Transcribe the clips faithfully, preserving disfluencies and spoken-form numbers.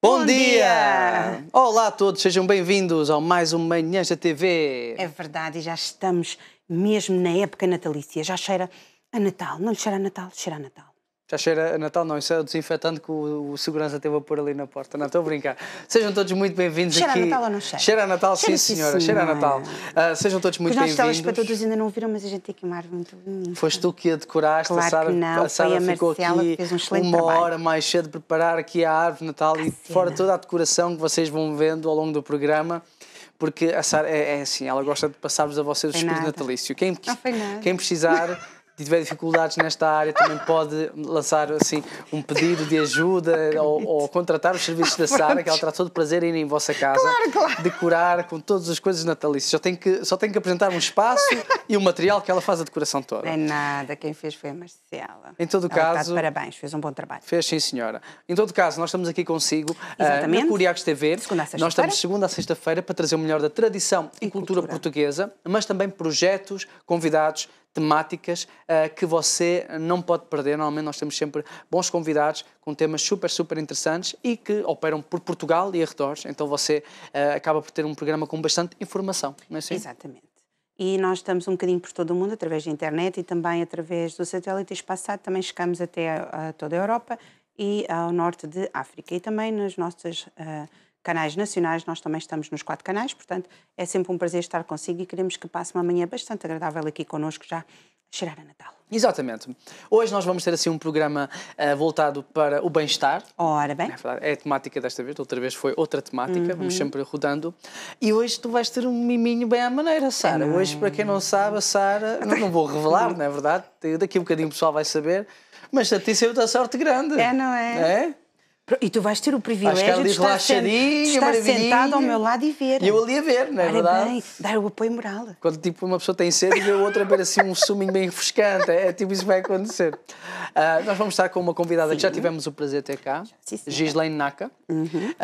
Bom, Bom dia! dia! Olá a todos, sejam bem-vindos ao mais um Manhãs da T V. É verdade, e já estamos mesmo na época natalícia. Já cheira a Natal. Não lhe cheira a Natal? Cheira a Natal. Já cheira a Natal? Não, isso é o desinfetante que o, o segurança teve a pôr ali na porta. Não, estou a brincar. Sejam todos muito bem-vindos aqui. Cheira a Natal ou não cheira? Cheira a Natal, cheira sim senhora, cheira a Natal. Uh, sejam todos muito bem-vindos. Os nossos telespectadores ainda não viram, mas a gente tem aqui uma árvore muito bonita. Foste tu que a decoraste, claro a Sara, que não, a Sara foi a ficou Marcela aqui que fez um excelente uma trabalho. hora mais cedo de preparar aqui a árvore de Natal e fora toda a decoração que vocês vão vendo ao longo do programa. Porque a Sara é, é assim, ela gosta de passar-vos a vocês o espírito natalício. Quem, quem precisar, se tiver dificuldades nesta área, também pode lançar assim um pedido de ajuda ou, ou contratar os serviços da Sara, que ela terá todo o prazer em ir em vossa casa, claro, claro. decorar com todas as coisas natalícias. Só tem que, só tem que apresentar um espaço e o material que ela faz a decoração toda. Não é nada, quem fez foi a Marcela. Em todo o ela caso... está de parabéns, fez um bom trabalho. Fez, sim senhora. Em todo o caso, nós estamos aqui consigo uh, na Curiacos T V. Nós estamos de segunda a sexta-feira para trazer o melhor da tradição e, e cultura, cultura portuguesa, mas também projetos, convidados, temáticas uh, que você não pode perder. Normalmente nós temos sempre bons convidados com temas super, super interessantes e que operam por Portugal e arredores. Então você uh, acaba por ter um programa com bastante informação, não é assim? Exatamente. E nós estamos um bocadinho por todo o mundo, através da internet e também através do satélite espaçado. Também chegamos até a, a toda a Europa e ao norte de África. E também nos nossos uh, canais nacionais, nós também estamos nos quatro canais, portanto é sempre um prazer estar consigo e queremos que passe uma manhã bastante agradável aqui connosco, já a cheirar a Natal. Exatamente. Hoje nós vamos ter assim um programa uh, voltado para o bem-estar. Ora bem. É, é a temática desta vez, outra vez foi outra temática, uhum. Vamos sempre rodando. E hoje tu vais ter um miminho bem à maneira, Sara. É, hoje, para quem não sabe, a Sara, não, não vou revelar, não é verdade? Daqui a um bocadinho o pessoal vai saber, mas a ti saiu-te a sorte grande. É, não é? É? E tu vais ter o privilégio de estar, sent... estar sentado ao meu lado e ver. E eu ali a ver, não é verdade? Bem, dar o apoio moral. Quando tipo, uma pessoa tem sede e vê a outra a ver assim um suminho bem refrescante, é tipo isso que vai acontecer. Uh, nós vamos estar com uma convidada Sim. que já tivemos o prazer de ter cá, Sim, Gislaine Naka, uhum.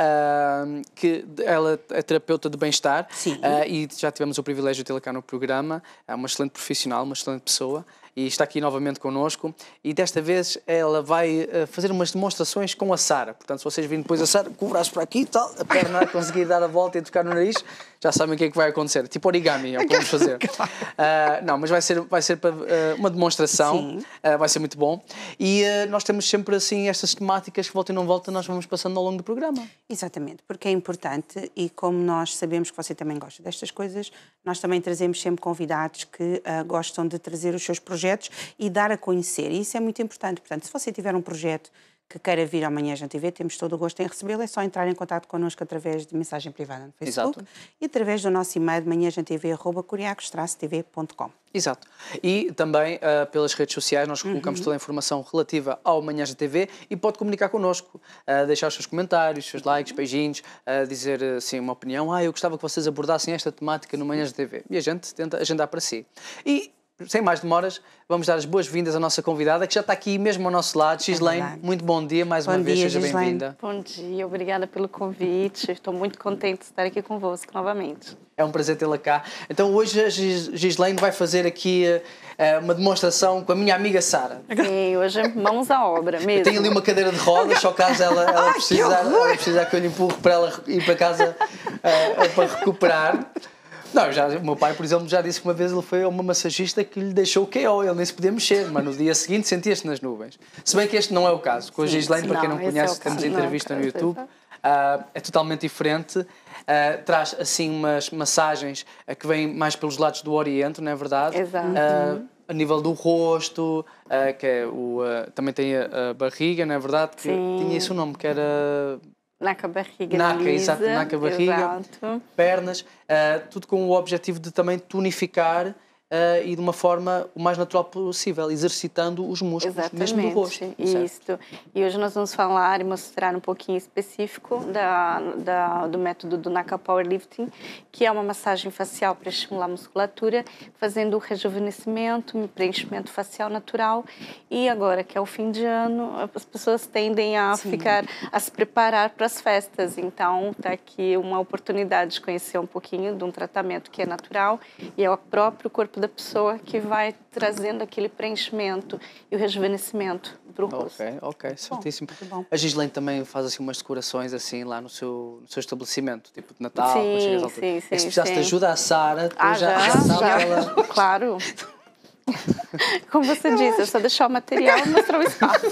uh, que ela é terapeuta de bem-estar uh, e já tivemos o privilégio de tê-la cá no programa. É uma excelente profissional, uma excelente pessoa. E está aqui novamente connosco e desta vez ela vai uh, fazer umas demonstrações com a Sara. Portanto, se vocês virem depois a Sara com o braço para aqui e tal, a perna a conseguir dar a volta e tocar no nariz, já sabem o que é que vai acontecer. Tipo origami, é o que vamos fazer. Uh, não, mas vai ser, vai ser para, uh, uma demonstração, uh, vai ser muito bom. E uh, nós temos sempre assim estas temáticas que volta e não volta, nós vamos passando ao longo do programa. Exatamente, porque é importante e como nós sabemos que você também gosta destas coisas, nós também trazemos sempre convidados que uh, gostam de trazer os seus projetos e dar a conhecer. E isso é muito importante. Portanto, se você tiver um projeto que queira vir amanhã à T V, temos todo o gosto em recebê-lo. É só entrar em contato connosco através de mensagem privada no Facebook. Exato. E através do nosso e-mail manhãstv arroba curiacos traço t v ponto com. Exato. E também uh, pelas redes sociais nós colocamos uhum. toda a informação relativa ao Manhãs da T V e pode comunicar connosco, uh, deixar os seus comentários, os seus likes, beijinhos, uh, dizer assim uma opinião. Ah, eu gostava que vocês abordassem esta temática no Manhãs da T V. E a gente tenta agendar para si. E sem mais demoras, vamos dar as boas-vindas à nossa convidada, que já está aqui mesmo ao nosso lado. Gislaine, é muito bom dia, mais bom uma dia, vez, seja bem-vinda. Bom dia, obrigada pelo convite. Estou muito contente de estar aqui convosco novamente. É um prazer tê-la cá. Então hoje a Gislaine vai fazer aqui uh, uma demonstração com a minha amiga Sara. Sim, hoje mãos à obra mesmo. Eu tenho ali uma cadeira de rodas, só caso ela, ela, Ai, precisar, ela precisar que eu lhe empurre para ela ir para casa uh, para recuperar. Não, já, o meu pai, por exemplo, já disse que uma vez ele foi a uma massagista que lhe deixou o K O, ele nem se podia mexer, mas no dia seguinte sentia-se nas nuvens. Se bem que este não é o caso. Com a Gislaine, para quem não, não conhece, é temos entrevista no YouTube, uh, é totalmente diferente. Uh, traz, assim, umas massagens uh, que vêm mais pelos lados do Oriente, não é verdade? Exato. Uh, a nível do rosto, uh, que é o, uh, também tem a, a barriga, não é verdade? Que Sim. Tinha esse o nome, que era... Naca barriga, naca, exato, naca barriga, exato. Pernas, uh, tudo com o objetivo de também tonificar uh, e de uma forma o mais natural possível, exercitando os músculos, Exatamente, mesmo do rosto. Isso. E hoje nós vamos falar e mostrar um pouquinho específico da, da, do método do Naka Powerlifting, que é uma massagem facial para estimular a musculatura, fazendo o rejuvenescimento, preenchimento facial natural. E agora, que é o fim de ano, as pessoas tendem a Sim. ficar, a se preparar para as festas. Então, está aqui uma oportunidade de conhecer um pouquinho de um tratamento que é natural e é o próprio corpo da pessoa que vai trazendo aquele preenchimento e o rejuvenescimento para o rosto. Ok, ok, certíssimo. Bom, bom. A Gislaine também faz assim umas decorações assim lá no seu, no seu estabelecimento, tipo de Natal, Sim, quando chegas à altura. sim, É que se sim, precisasse de sim. ajuda à Sara, depois Ah, já, já, já sabe já. que ela... Claro. Como você disse, é só deixar o material e mostrar o espaço.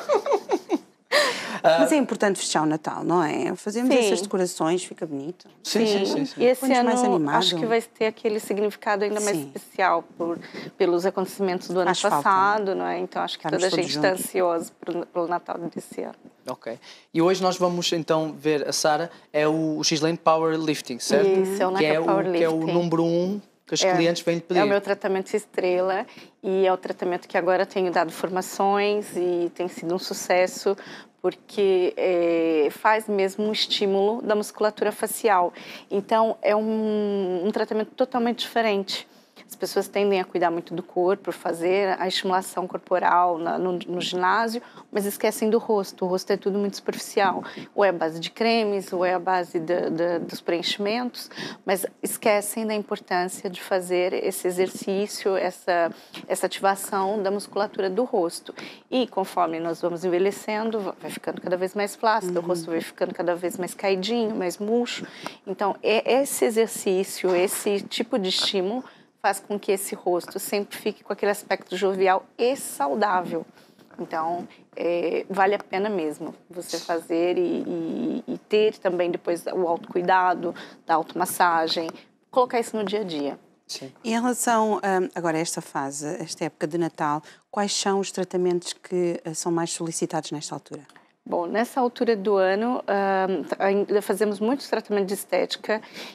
Mas é importante fechar o Natal, não é? Fazemos Sim. essas decorações, fica bonito. Sim, sim, sim, sim. E esse Põe-nos ano mais animado. acho que vai ter aquele significado ainda mais Sim. especial por, pelos acontecimentos do ano Faz falta. passado, não é? Então acho que Estarmos toda a todos gente está juntos. ansiosa pelo, pelo Natal desse ano. Ok. E hoje nós vamos então ver a Sara, é o, o Gislaine Powerlifting, certo? Isso, é o que é Naka o Que é o Powerlifting. número um que os É, clientes vêm lhe pedir. É o meu tratamento estrela e é o tratamento que agora tenho dado formações e tem sido um sucesso porque é, faz mesmo um estímulo da musculatura facial. Então, é um, um tratamento totalmente diferente. As pessoas tendem a cuidar muito do corpo, fazer a estimulação corporal na, no, no ginásio, mas esquecem do rosto. O rosto é tudo muito superficial. Ou é a base de cremes, ou é a base de, de, dos preenchimentos, mas esquecem da importância de fazer esse exercício, essa, essa ativação da musculatura do rosto. E conforme nós vamos envelhecendo, vai ficando cada vez mais flácido, uhum. O rosto vai ficando cada vez mais caidinho, mais murcho. Então, é esse exercício, esse tipo de estímulo faz com que esse rosto sempre fique com aquele aspecto jovial e saudável. Então, é, vale a pena mesmo você fazer e, e, e ter também depois o autocuidado, da automassagem, colocar isso no dia a dia. Sim. Em relação, um, agora, a esta fase, esta época de Natal, quais são os tratamentos que uh, são mais solicitados nesta altura? Bom, nessa altura do ano, um, ainda fazemos muitos tratamentos de estética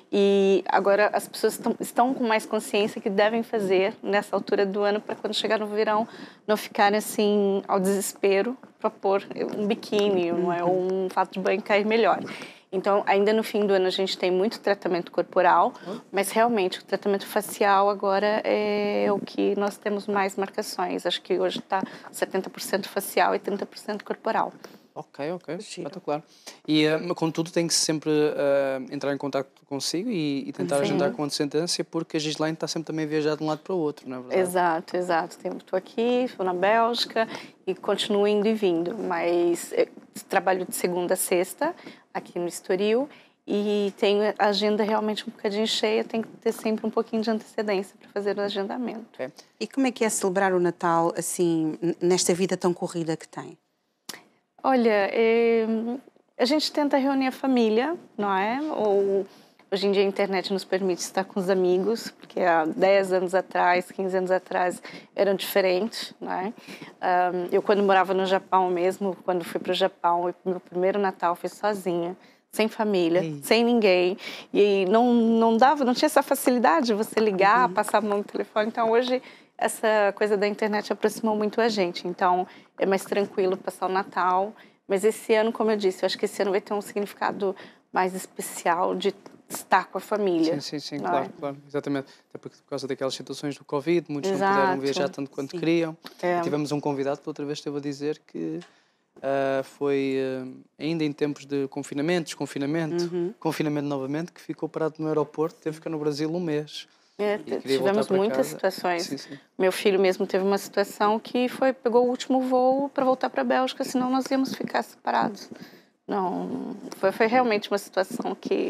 e agora as pessoas estão, estão com mais consciência que devem fazer nessa altura do ano para quando chegar no verão não ficarem assim ao desespero para pôr um biquíni, uhum. Não é, ou um fato de banho cair melhor. Então, ainda no fim do ano a gente tem muito tratamento corporal, mas realmente o tratamento facial agora é o que nós temos mais marcações. Acho que hoje está setenta por cento facial e trinta por cento corporal. Ok, ok, espetacular. E, uh, contudo, tem que sempre uh, entrar em contato consigo e, e tentar Sim. agendar com antecedência, porque a Gislaine está sempre também a viajar de um lado para o outro, não é verdade? Exato, exato. Estou aqui, estou na Bélgica e continuo indo e vindo, mas trabalho de segunda a sexta aqui no Estoril e tenho a agenda realmente um bocadinho cheia, tenho que ter sempre um pouquinho de antecedência para fazer o agendamento. Okay. E como é que é celebrar o Natal, assim, nesta vida tão corrida que tem? Olha, é, a gente tenta reunir a família, não é? Ou, hoje em dia a internet nos permite estar com os amigos, porque há dez anos atrás, quinze anos atrás, eram diferentes, não é? Um, eu, quando morava no Japão mesmo, quando fui para o Japão, o meu primeiro Natal foi sozinha, sem família, Ei. sem ninguém, e não, não dava, não tinha essa facilidade de você ligar, uhum. passar a mão no telefone. Então, hoje, essa coisa da internet aproximou muito a gente. Então, é mais tranquilo passar o Natal. Mas esse ano, como eu disse, eu acho que esse ano vai ter um significado mais especial de estar com a família. Sim, sim, sim, claro, é? claro, exatamente. Até porque por causa daquelas situações do Covid, muitos Exato. não puderam viajar tanto quanto sim. queriam. É. Tivemos um convidado que outra vez esteve a dizer que uh, foi uh, ainda em tempos de confinamento, desconfinamento, uhum. confinamento novamente, que ficou parado no aeroporto, teve que ficar no Brasil um mês. É, tivemos muitas casa. situações. Sim, sim. Meu filho mesmo teve uma situação que foi pegou o último voo para voltar para a Bélgica, senão nós íamos ficar separados. Não, foi, foi realmente uma situação que,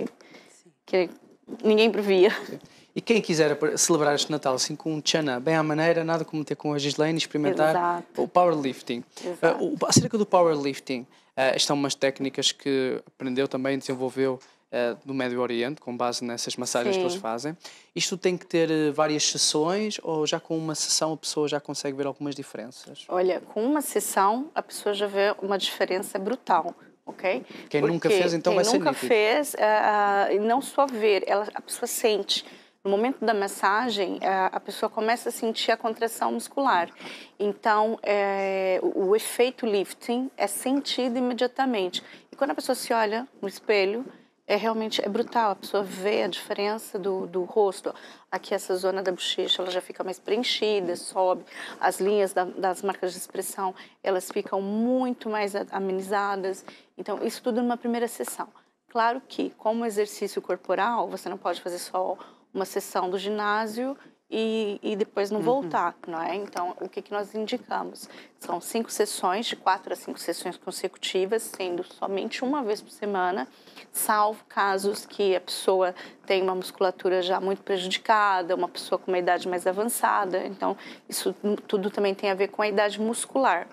que ninguém previa. Sim. E quem quiser celebrar este Natal assim com um tchanã, bem à maneira, nada como ter com a Gislaine e experimentar Exato. o powerlifting. Exato. Uh, o, acerca do powerlifting, uh, estas são umas técnicas que aprendeu também, desenvolveu Uh, do Médio Oriente, com base nessas massagens Sim. que eles fazem. Isto tem que ter uh, várias sessões ou já com uma sessão a pessoa já consegue ver algumas diferenças? Olha, com uma sessão a pessoa já vê uma diferença brutal, ok? Quem Porque nunca fez, então vai ser nítido. Quem nunca fez, uh, uh, não só ver, ela, a pessoa sente. No momento da massagem, a pessoa começa a sentir a contração muscular. Então, é, o, o efeito lifting é sentido imediatamente. E quando a pessoa se olha no espelho, é realmente é brutal. A pessoa vê a diferença do, do rosto. Aqui, essa zona da bochecha, ela já fica mais preenchida, sobe. As linhas da, das marcas de expressão, elas ficam muito mais amenizadas. Então, isso tudo numa primeira sessão. Claro que, como exercício corporal, você não pode fazer só uma sessão do ginásio e, e depois não voltar, não é? Então, o que, que nós indicamos? São cinco sessões, de quatro a cinco sessões consecutivas, sendo somente uma vez por semana, salvo casos que a pessoa tem uma musculatura já muito prejudicada, uma pessoa com uma idade mais avançada. Então, isso tudo também tem a ver com a idade muscular.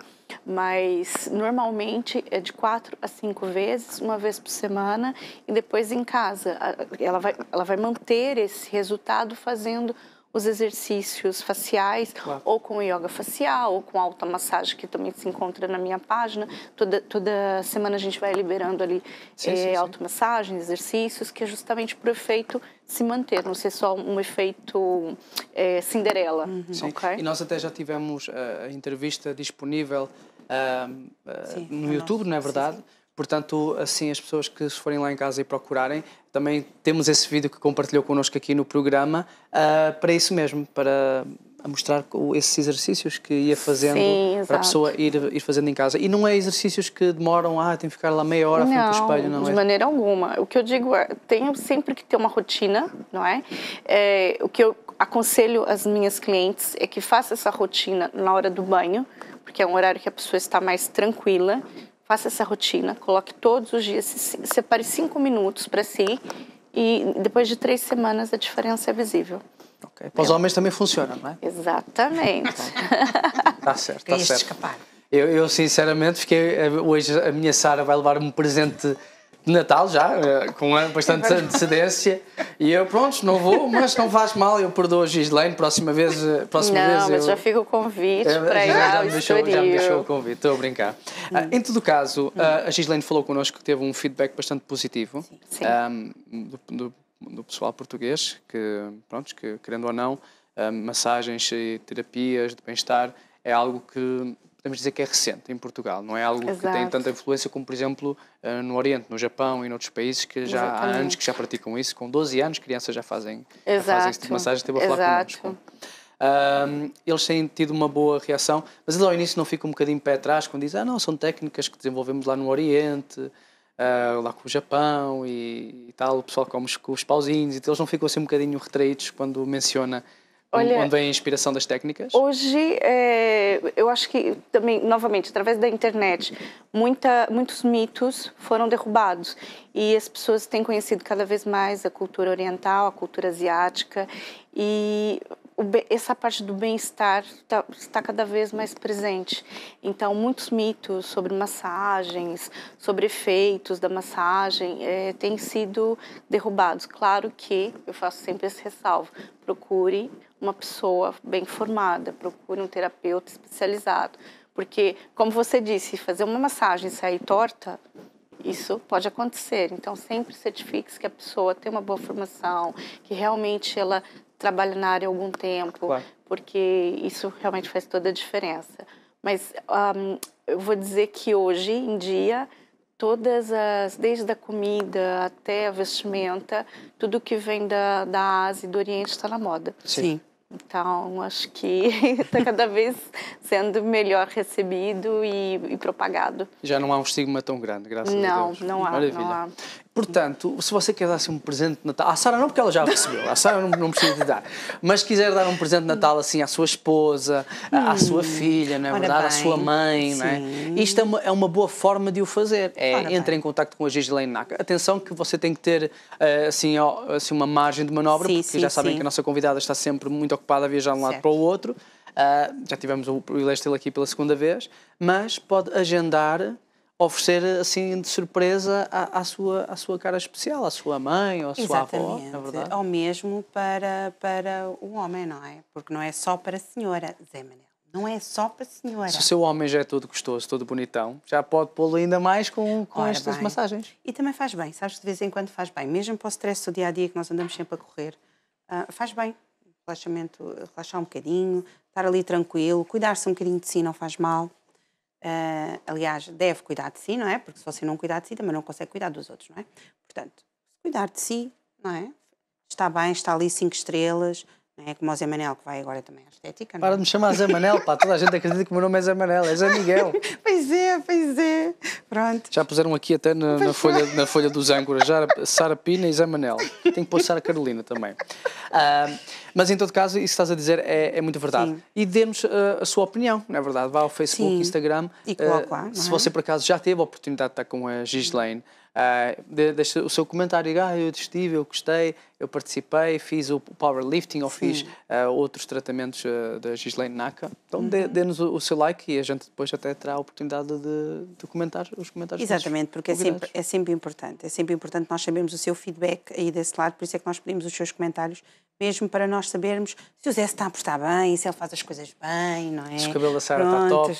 Mas, normalmente, é de quatro a cinco vezes, uma vez por semana, e depois em casa. Ela vai, ela vai manter esse resultado fazendo os exercícios faciais, claro. Ou com yoga facial, ou com automassagem, que também se encontra na minha página. Toda, toda semana a gente vai liberando ali sim, é, sim, automassagem, exercícios, que é justamente para o efeito se manter, não ser só um efeito é, Cinderela. Uhum. Okay? E nós até já tivemos a, a entrevista disponível uh, uh, sim, no YouTube, nosso, não é verdade? Sim, sim. Portanto, assim, as pessoas que se forem lá em casa e procurarem, também temos esse vídeo que compartilhou connosco aqui no programa, uh, para isso mesmo, para mostrar esses exercícios que ia fazendo. Sim, para a pessoa ir, ir fazendo em casa. E não é exercícios que demoram, ah, tem que ficar lá meia hora à frente do espelho, não é? Não, de maneira alguma. O que eu digo é, tenho sempre que ter uma rotina, não é? é o que eu aconselho às minhas clientes é que faça essa rotina na hora do banho, porque é um horário que a pessoa está mais tranquila. Faça essa rotina, coloque todos os dias, separe cinco minutos para si e depois de três semanas a diferença é visível. Okay. Para os homens também funciona, não é? Exatamente. Está certo, está certo. Escapar. Eu, eu sinceramente fiquei, hoje a minha Sara vai levar-me um presente de Natal já, com bastante antecedência, e eu, pronto, não vou, mas não faz mal, eu perdoo a Gislaine, próxima vez, próxima não, vez... Não, mas eu, já fica o convite eu, para ir já, já, ao me deixou, já me deixou o convite, estou a brincar. Hum. Uh, em todo caso, uh, a Gislaine falou connosco que teve um feedback bastante positivo. Sim. Sim. Um, do, do, do pessoal português, que, pronto, que querendo ou não, uh, massagens e terapias de bem-estar é algo que... podemos dizer que é recente em Portugal, não é algo Exato. Que tem tanta influência como, por exemplo, no Oriente, no Japão e noutros países que já Exatamente. Há anos que já praticam isso. Com doze anos, crianças já fazem, já fazem esse tipo de massagem. Esteve a falar Exato. connosco. Um, eles têm tido uma boa reação, mas eles ao início não ficam um bocadinho pé atrás quando dizem ah, não, são técnicas que desenvolvemos lá no Oriente, uh, lá com o Japão e, e tal, o pessoal come com os pauzinhos, e eles não ficam assim um bocadinho retraídos quando menciona Olha, onde vem a inspiração das técnicas? Hoje, é, eu acho que também, novamente, através da internet, muita, muitos mitos foram derrubados e as pessoas têm conhecido cada vez mais a cultura oriental, a cultura asiática e o, essa parte do bem-estar tá, está cada vez mais presente. Então, muitos mitos sobre massagens, sobre efeitos da massagem, é, têm sido derrubados. Claro que eu faço sempre esse ressalvo. Procure uma pessoa bem formada, procure um terapeuta especializado. Porque, como você disse, fazer uma massagem e sair torta, isso pode acontecer. Então, sempre certifique-se que a pessoa tem uma boa formação, que realmente ela trabalha na área há algum tempo, claro. Porque isso realmente faz toda a diferença. Mas um, eu vou dizer que hoje em dia, todas as, desde a comida até a vestimenta, tudo que vem da, da Ásia e do Oriente está na moda. Sim. Então, acho que está cada vez sendo melhor recebido e, e propagado. Já não há um estigma tão grande, graças não, a Deus. Não, Maravilha. não há. Portanto, se você quer dar assim um presente de Natal... A Sara não, porque ela já recebeu. A Sara não, não precisa de dar. Mas se quiser dar um presente de Natal assim à sua esposa, à hum, sua filha, não é verdade? Bem. À sua mãe, não é? Isto é uma, é uma boa forma de o fazer. É, entre em contato com a Gislaine Naka. Atenção que você tem que ter assim, assim uma margem de manobra, sim, porque sim, já sabem sim. que a nossa convidada está sempre muito ocupada a viajar de um lado certo. Para o outro. Uh, já tivemos o privilégio de tê-la aqui pela segunda vez, mas pode agendar, oferecer assim de surpresa à, à, sua, à sua cara especial, à sua mãe ou à sua Exatamente. avó, na verdade. Ou mesmo para, para o homem, não é? Porque não é só para a senhora, Zé Manel. Não é só para a senhora. Se o seu homem já é todo gostoso, todo bonitão, já pode pô-lo ainda mais com, com estas bem. Massagens. E também faz bem, sabes, de vez em quando faz bem. Mesmo para o stress do dia-a-dia que nós andamos sempre a correr, uh, faz bem. Relaxamento, relaxar um bocadinho, estar ali tranquilo, cuidar-se um bocadinho de si não faz mal. Uh, aliás, deve cuidar de si, não é? Porque se você não cuidar de si, também não consegue cuidar dos outros, não é? Portanto, cuidar de si, não é? Está bem, está ali cinco estrelas, Não é como o Zé Manel, que vai agora também à estética. Para não é? de me chamar Zé Manel, pá, toda a gente acredita que o meu nome é Zé Manel, é Zé Miguel. Pois é, pois é. Pronto. Já puseram aqui até na, na, folha, na folha dos âncoras, já Sara Pina e Zé Manel. Tem que pôr Sara Carolina também. Uh, mas em todo caso, isso que estás a dizer é, é muito verdade. Sim. E dê-nos uh, a sua opinião, não é verdade? Vá ao Facebook, Sim. Instagram. E coloque lá, uh, se você por acaso já teve a oportunidade de estar com a Gislaine, Uh, deixa o seu comentário, diga, ah, eu estive, eu gostei, eu participei, fiz o powerlifting ou Sim. fiz uh, outros tratamentos uh, da Gislaine Naka. Então uhum. dê-nos o, o seu like e a gente depois até terá a oportunidade de, de comentar os comentários. Exatamente, porque é sempre, é sempre importante, é sempre importante nós sabermos o seu feedback aí desse lado, por isso é que nós pedimos os seus comentários, mesmo para nós sabermos se o Zé se está a portar bem, se ele faz as coisas bem, não é? Se o cabelo da Sara está top.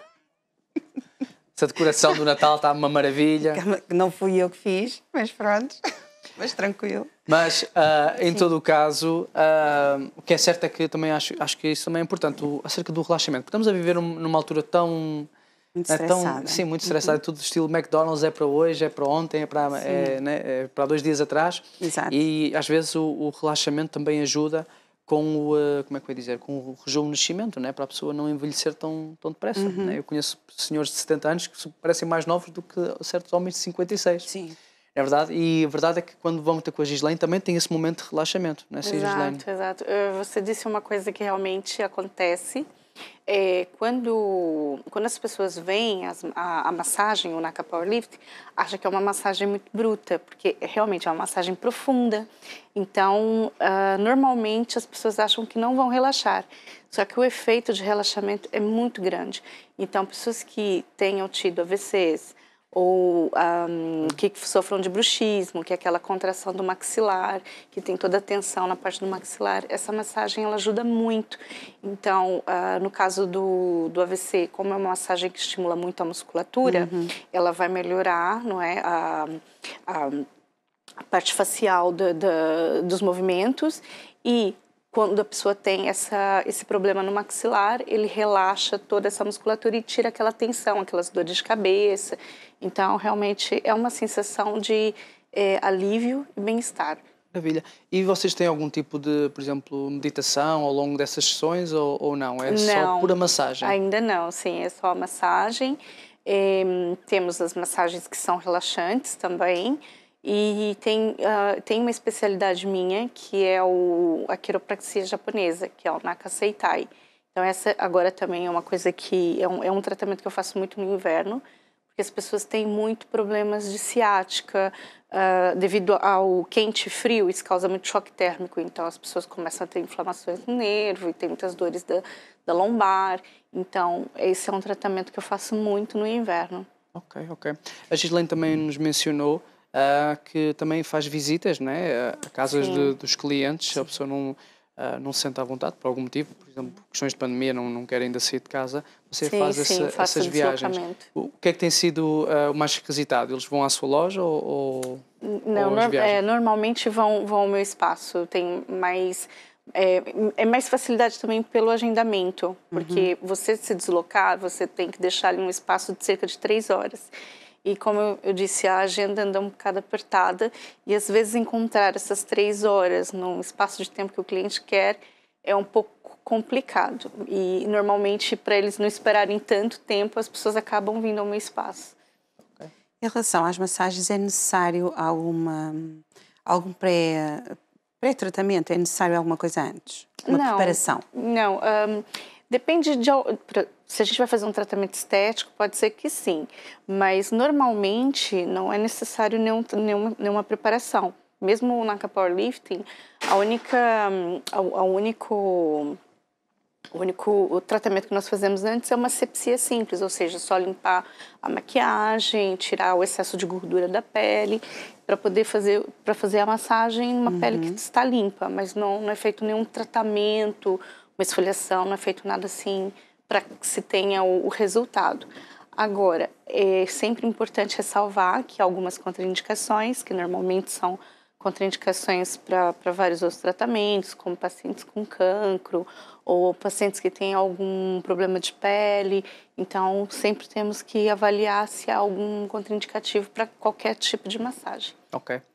Se a decoração do Natal está uma maravilha. Não fui eu que fiz, mas pronto, mas tranquilo. Mas, uh, em Sim. todo o caso, uh, o que é certo é que também acho, acho que isso também é importante, o, acerca do relaxamento. Porque estamos a viver um, numa altura tão... Muito é estressada. Tão, sim, muito estressada. Uhum. Tudo estilo McDonald's, é para hoje, é para ontem, é para, é, né, é para dois dias atrás. Exato. E, às vezes, o, o relaxamento também ajuda com o, como é que eu ia dizer, com o rejuvenescimento, né? Para a pessoa não envelhecer tão, tão depressa. Uhum. Né? Eu conheço senhores de setenta anos que parecem mais novos do que certos homens de cinquenta e seis. Sim. É verdade, e a verdade é que quando vamos ter com a Gislaine também tem esse momento de relaxamento, não é, Exato, Gislaine? Exato. Você disse uma coisa que realmente acontece. É, quando, quando as pessoas veem as, a, a massagem, o Naka Powerlift, acham que é uma massagem muito bruta, porque realmente é uma massagem profunda. Então, uh, normalmente as pessoas acham que não vão relaxar. Só que o efeito de relaxamento é muito grande. Então, pessoas que tenham tido A V Cs, ou um, que sofram de bruxismo, que é aquela contração do maxilar, que tem toda a tensão na parte do maxilar, essa massagem ela ajuda muito. Então, uh, no caso do, do A V C, como é uma massagem que estimula muito a musculatura, uhum. ela vai melhorar, não é, a, a, a parte facial do, do, dos movimentos, e quando a pessoa tem essa, esse problema no maxilar, ele relaxa toda essa musculatura e tira aquela tensão, aquelas dores de cabeça. Então, realmente, é uma sensação de é, alívio e bem-estar. Maravilha. E vocês têm algum tipo de, por exemplo, meditação ao longo dessas sessões ou, ou não? É não, só pura massagem? Ainda não, sim, é só a massagem. É, temos as massagens que são relaxantes também. E tem, uh, tem uma especialidade minha, que é o, a quiropraxia japonesa, que é o Naka Seitai. Então, essa agora também é uma coisa que... É um, é um tratamento que eu faço muito no inverno, porque as pessoas têm muito problemas de ciática, uh, devido ao quente e frio, isso causa muito choque térmico. Então, as pessoas começam a ter inflamações no nervo e tem muitas dores da, da lombar. Então, esse é um tratamento que eu faço muito no inverno. Ok, ok. A Gislaine também nos mencionou Uh, que também faz visitas, não é? A casas de, dos clientes. Sim. A pessoa não, uh, não se sente à vontade por algum motivo, por exemplo, questões de pandemia, não, não querem ainda sair de casa, você sim, faz sim, essa, essas viagens. O que é que tem sido uh, o mais requisitado? Eles vão à sua loja ou, ou não, ou nor é, normalmente vão, vão ao meu espaço. Tem mais é, é mais facilidade também pelo agendamento, porque uhum. você se deslocar, você tem que deixar ali um espaço de cerca de três horas. E como eu disse, a agenda anda um bocado apertada e às vezes encontrar essas três horas num espaço de tempo que o cliente quer é um pouco complicado. E normalmente, para eles não esperarem tanto tempo, as pessoas acabam vindo ao meu espaço. Okay. Em relação às massagens, é necessário alguma, algum pré, pré-tratamento? É necessário alguma coisa antes? Uma não, preparação? Não, um, depende de... Se a gente vai fazer um tratamento estético, pode ser que sim, mas normalmente não é necessário nenhum, nenhuma, nenhuma preparação. Mesmo na Powerlifting, a única, a, a único, o único o tratamento que nós fazemos antes é uma asepsia simples, ou seja, só limpar a maquiagem, tirar o excesso de gordura da pele, para poder fazer, para fazer a massagem numa uhum. pele que está limpa, mas não, não é feito nenhum tratamento, uma esfoliação, não é feito nada assim para que se tenha o, o resultado. Agora, é sempre importante ressalvar que há algumas contraindicações, que normalmente são contraindicações para vários outros tratamentos, como pacientes com cancro ou pacientes que têm algum problema de pele. Então, sempre temos que avaliar se há algum contraindicativo para qualquer tipo de massagem. Ok.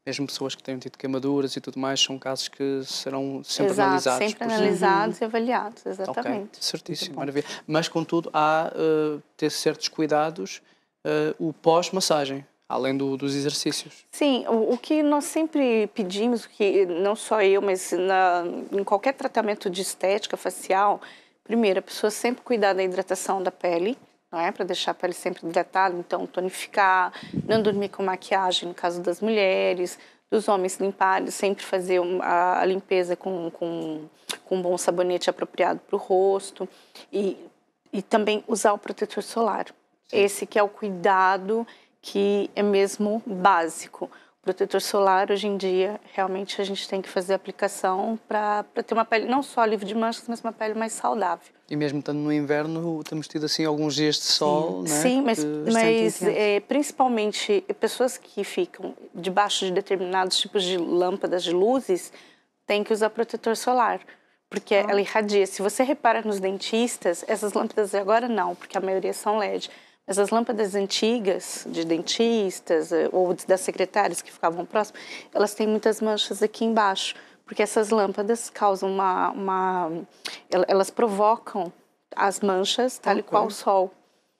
mesmo pessoas que tenham tido queimaduras e tudo mais, são casos que serão sempre Exato, analisados. sempre analisados uhum. e avaliados, exatamente. Okay, certíssimo, maravilha. Mas, contudo, há uh, ter certos cuidados uh, o pós-massagem, além do, dos exercícios. Sim, o, o que nós sempre pedimos, que não só eu, mas na, em qualquer tratamento de estética facial, primeiro, a pessoa sempre cuidar da hidratação da pele, não é? Para deixar a pele sempre hidratada, então tonificar, não dormir com maquiagem no caso das mulheres, dos homens limparem, sempre fazer a, a limpeza com, com, com um bom sabonete apropriado para o rosto e, e também usar o protetor solar. Sim. Esse que é o cuidado que é mesmo básico. Protetor solar, hoje em dia, realmente a gente tem que fazer a aplicação para ter uma pele não só livre de manchas, mas uma pele mais saudável. E mesmo estando no inverno, temos tido assim alguns dias de sol, Sim, né? Sim, mas, que... mas é, principalmente pessoas que ficam debaixo de determinados tipos de lâmpadas de luzes têm que usar protetor solar, porque ah. ela irradia. Se você repara nos dentistas, essas lâmpadas agora não, porque a maioria são L E D. Mas as lâmpadas antigas, de dentistas ou das secretárias que ficavam próximas, elas têm muitas manchas aqui embaixo, porque essas lâmpadas causam uma... uma elas provocam as manchas, tal okay. e qual o sol.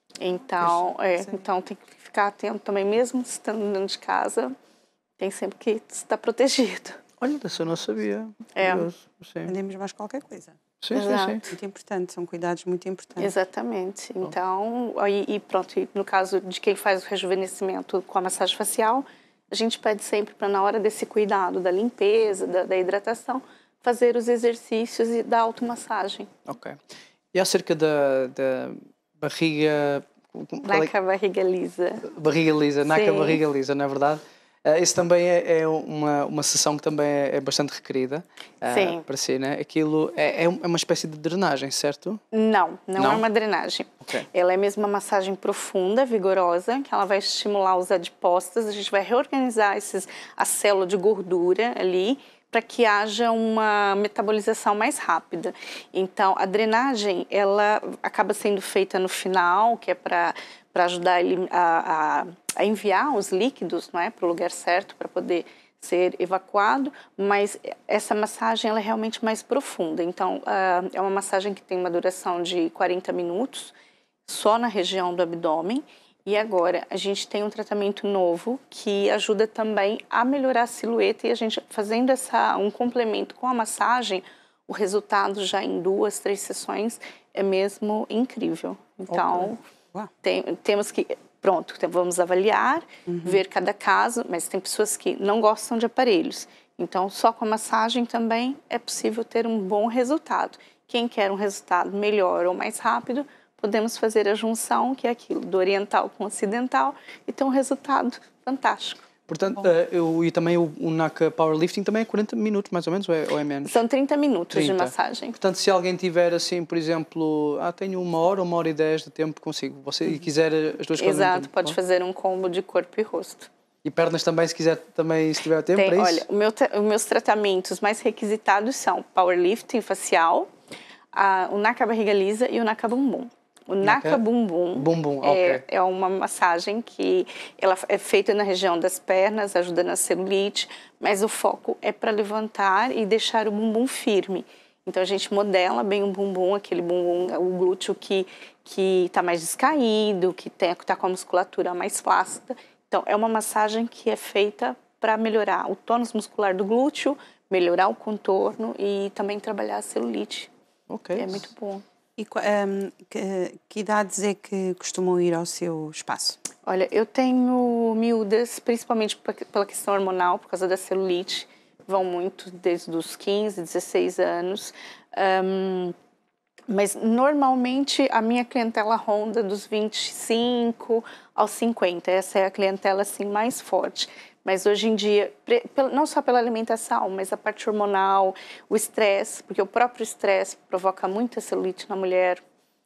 Então, é, então, tem que ficar atento também, mesmo estando dentro de casa, tem sempre que estar protegido. Olha, dessa eu não sabia. É. Aprendemos mais qualquer coisa. Sim, sim, sim. Muito importante, são cuidados muito importantes. Exatamente. Então, aí, e pronto, e no caso de quem faz o rejuvenescimento com a massagem facial, a gente pede sempre para, na hora desse cuidado, da limpeza, da, da hidratação, fazer os exercícios e da automassagem. Ok. E acerca da, da barriga... Naca barriga lisa. Barriga lisa, naca barriga lisa, não é verdade? Uh, esse também é, é uma, uma sessão que também é, é bastante requerida uh, para si, né? Aquilo é, é uma espécie de drenagem, certo? Não, não, não? é uma drenagem. Okay. Ela é mesmo uma massagem profunda, vigorosa, que ela vai estimular os adipócitos, a gente vai reorganizar esses, a célula de gordura ali, para que haja uma metabolização mais rápida. Então, a drenagem, ela acaba sendo feita no final, que é para para ajudar ele a, a, a enviar os líquidos, não é, para o lugar certo, para poder ser evacuado, mas essa massagem ela é realmente mais profunda. Então, uh, é uma massagem que tem uma duração de quarenta minutos, só na região do abdômen. E agora, a gente tem um tratamento novo que ajuda também a melhorar a silhueta e a gente fazendo essa, um complemento com a massagem, o resultado já em duas, três sessões é mesmo incrível. Então... Okay. Tem, temos que, pronto, vamos avaliar, uhum. ver cada caso, mas tem pessoas que não gostam de aparelhos. Então, só com a massagem também é possível ter um bom resultado. Quem quer um resultado melhor ou mais rápido, podemos fazer a junção, que é aquilo, do oriental com o ocidental, e ter um resultado fantástico. Portanto, uh, eu, e também o, o Naka Powerlifting também é quarenta minutos, mais ou menos, ou é, ou é menos? São trinta minutos trinta. De massagem. Portanto, se alguém tiver, assim, por exemplo, ah, tenho uma hora, uma hora e dez de tempo consigo, você, uhum. e quiser as duas coisas... Exato, pode fazer um combo de corpo e rosto. E pernas também, se quiser, também, se tiver tempo, Tem, para olha, isso? O meu, os meus tratamentos mais requisitados são Powerlifting facial, a, o Naka barriga lisa e o Naka bumbum. O Naka bumbum, bumbum é, okay. é uma massagem que ela é feita na região das pernas, ajuda na celulite, mas o foco é para levantar e deixar o bumbum firme. Então a gente modela bem o bumbum, aquele bumbum, o glúteo que que está mais descaído, que está com a musculatura mais flácida. Então é uma massagem que é feita para melhorar o tônus muscular do glúteo, melhorar o contorno e também trabalhar a celulite. Ok. É muito bom. E um, que, que idades é que costumam ir ao seu espaço? Olha, eu tenho miúdas, principalmente pela questão hormonal, por causa da celulite, vão muito desde os quinze, dezesseis anos, um, mas normalmente a minha clientela ronda dos vinte e cinco aos cinquenta, essa é a clientela assim, mais forte. Mas hoje em dia, não só pela alimentação, mas a parte hormonal, o estresse, porque o próprio estresse provoca muita celulite na mulher.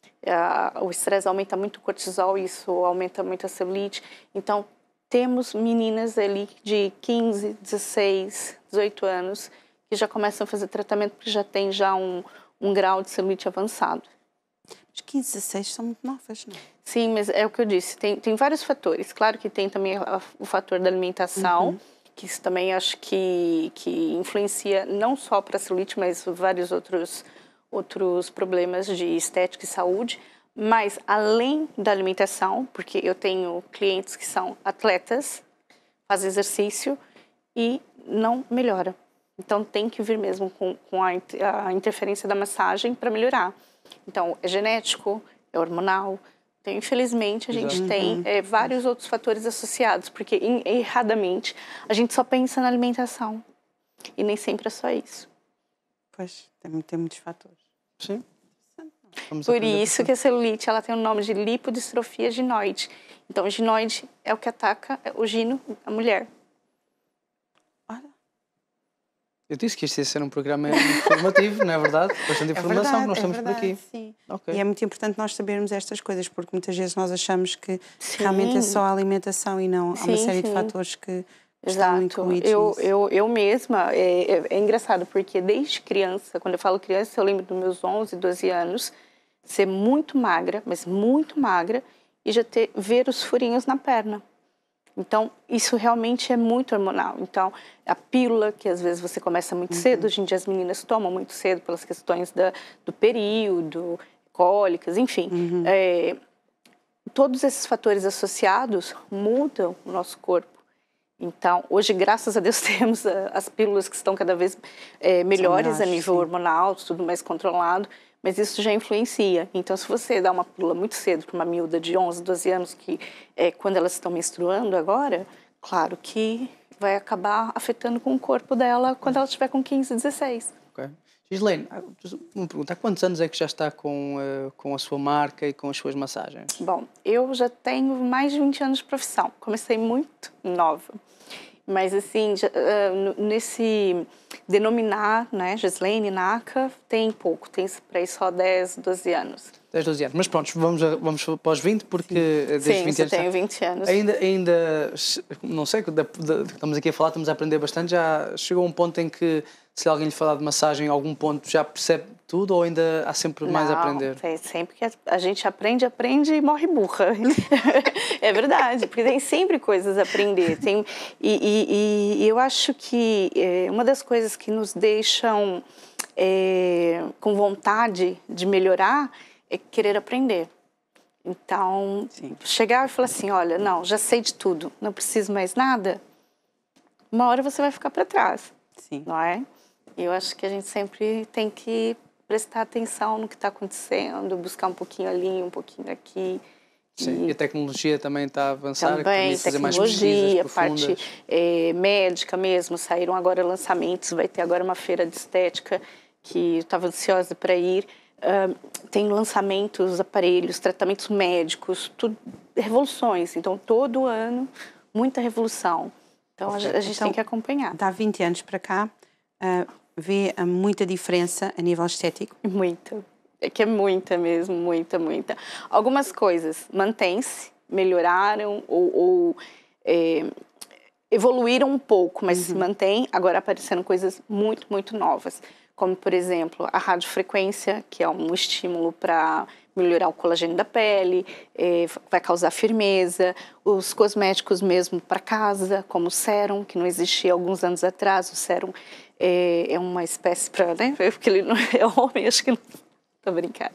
O estresse aumenta muito o cortisol, isso aumenta muito a celulite. Então, temos meninas ali de quinze, dezesseis, dezoito anos que já começam a fazer tratamento porque já tem já um, um grau de celulite avançado. Mas quinze, dezesseis são muito novas, não é? Sim, mas é o que eu disse, tem, tem vários fatores. Claro que tem também a, o fator da alimentação, uhum. que isso também acho que, que influencia não só para a celulite, mas vários outros, outros problemas de estética e saúde. Mas, além da alimentação, porque eu tenho clientes que são atletas, fazem exercício e não melhora. Então, tem que vir mesmo com, com a, a interferência da massagem para melhorar. Então, é genético, é hormonal. Então, infelizmente, a gente Exato. tem é, vários outros fatores associados, porque, in, erradamente, a gente só pensa na alimentação. E nem sempre é só isso. Pois, tem, tem muitos fatores. Sim. Vamos Por isso que a celulite ela tem o nome de lipodistrofia ginoide. Então, o ginoide é o que ataca o gino, a mulher. Eu disse que isto ia ser um programa informativo, não é verdade? Bastante informação é verdade, que nós temos é verdade, por aqui. Sim. Okay. E é muito importante nós sabermos estas coisas, porque muitas vezes nós achamos que sim. realmente é só a alimentação e não. Sim, há uma série sim. de fatores que estão incluídos eu, nisso. Eu, eu mesma, é, é, é engraçado, porque desde criança, quando eu falo criança, eu lembro dos meus onze, doze anos, ser muito magra, mas muito magra, e já ter, ver os furinhos na perna. Então, isso realmente é muito hormonal. Então, a pílula, que às vezes você começa muito uhum. cedo, hoje em dia as meninas tomam muito cedo pelas questões da, do período, cólicas, enfim. Uhum. É, todos esses fatores associados mudam o nosso corpo. Então, hoje, graças a Deus, temos as pílulas que estão cada vez é, melhores melhores, a nível sim. hormonal, tudo mais controlado. Mas isso já influencia. Então, se você dá uma pílula muito cedo para uma miúda de onze, doze anos, que é quando elas estão menstruando agora, claro que vai acabar afetando com o corpo dela quando ela estiver com quinze, dezesseis. Ok. Gislaine, uma pergunta. Há quantos anos é que já está com, uh, com a sua marca e com as suas massagens? Bom, eu já tenho mais de vinte anos de profissão. Comecei muito nova. Mas, assim, já, uh, nesse denominar, né, Gislaine Naka, tem pouco, tem para aí só dez, doze anos. dez, doze anos, mas pronto, vamos, a, vamos para os vinte, porque Sim. desde Sim, vinte eu anos... tenho vinte anos. Ainda, ainda, não sei, da, da, estamos aqui a falar, estamos a aprender bastante, já chegou um ponto em que, se alguém lhe falar de massagem, em algum ponto já percebe tudo, ou ainda há sempre mais não, a aprender? Tem sempre que a gente aprende, aprende e morre burra. É verdade, porque tem sempre coisas a aprender. Tem, e, e, e eu acho que é, uma das coisas que nos deixam é, com vontade de melhorar é querer aprender. Então, Sim. chegar e falar assim, olha, não, já sei de tudo, não preciso mais nada, uma hora você vai ficar para trás, Sim. não é? E eu acho que a gente sempre tem que prestar atenção no que está acontecendo, buscar um pouquinho ali, um pouquinho aqui. Sim, e, e a tecnologia também está a avançar, também, fazer mais tecnologia, pesquisas parte profundas. é, médica mesmo, saíram agora lançamentos, vai ter agora uma feira de estética que eu estava ansiosa para ir. Uh, tem lançamentos, aparelhos, tratamentos médicos, tudo, revoluções. Então, todo ano, muita revolução. Então, okay. a, a gente então, tem que acompanhar. Há vinte anos para cá, uh, vê muita diferença a nível estético? Muita. É que é muita mesmo, muita, muita. Algumas coisas mantêm-se, melhoraram ou, ou é, evoluíram um pouco, mas uhum. se mantém. Agora aparecendo coisas muito, muito novas. Como, por exemplo, a radiofrequência, que é um estímulo para melhorar o colagênio da pele, é, vai causar firmeza. Os cosméticos mesmo para casa, como o sérum, que não existia alguns anos atrás. O sérum é, é uma espécie para... Né? Porque ele não é homem, acho que não... Tô brincando.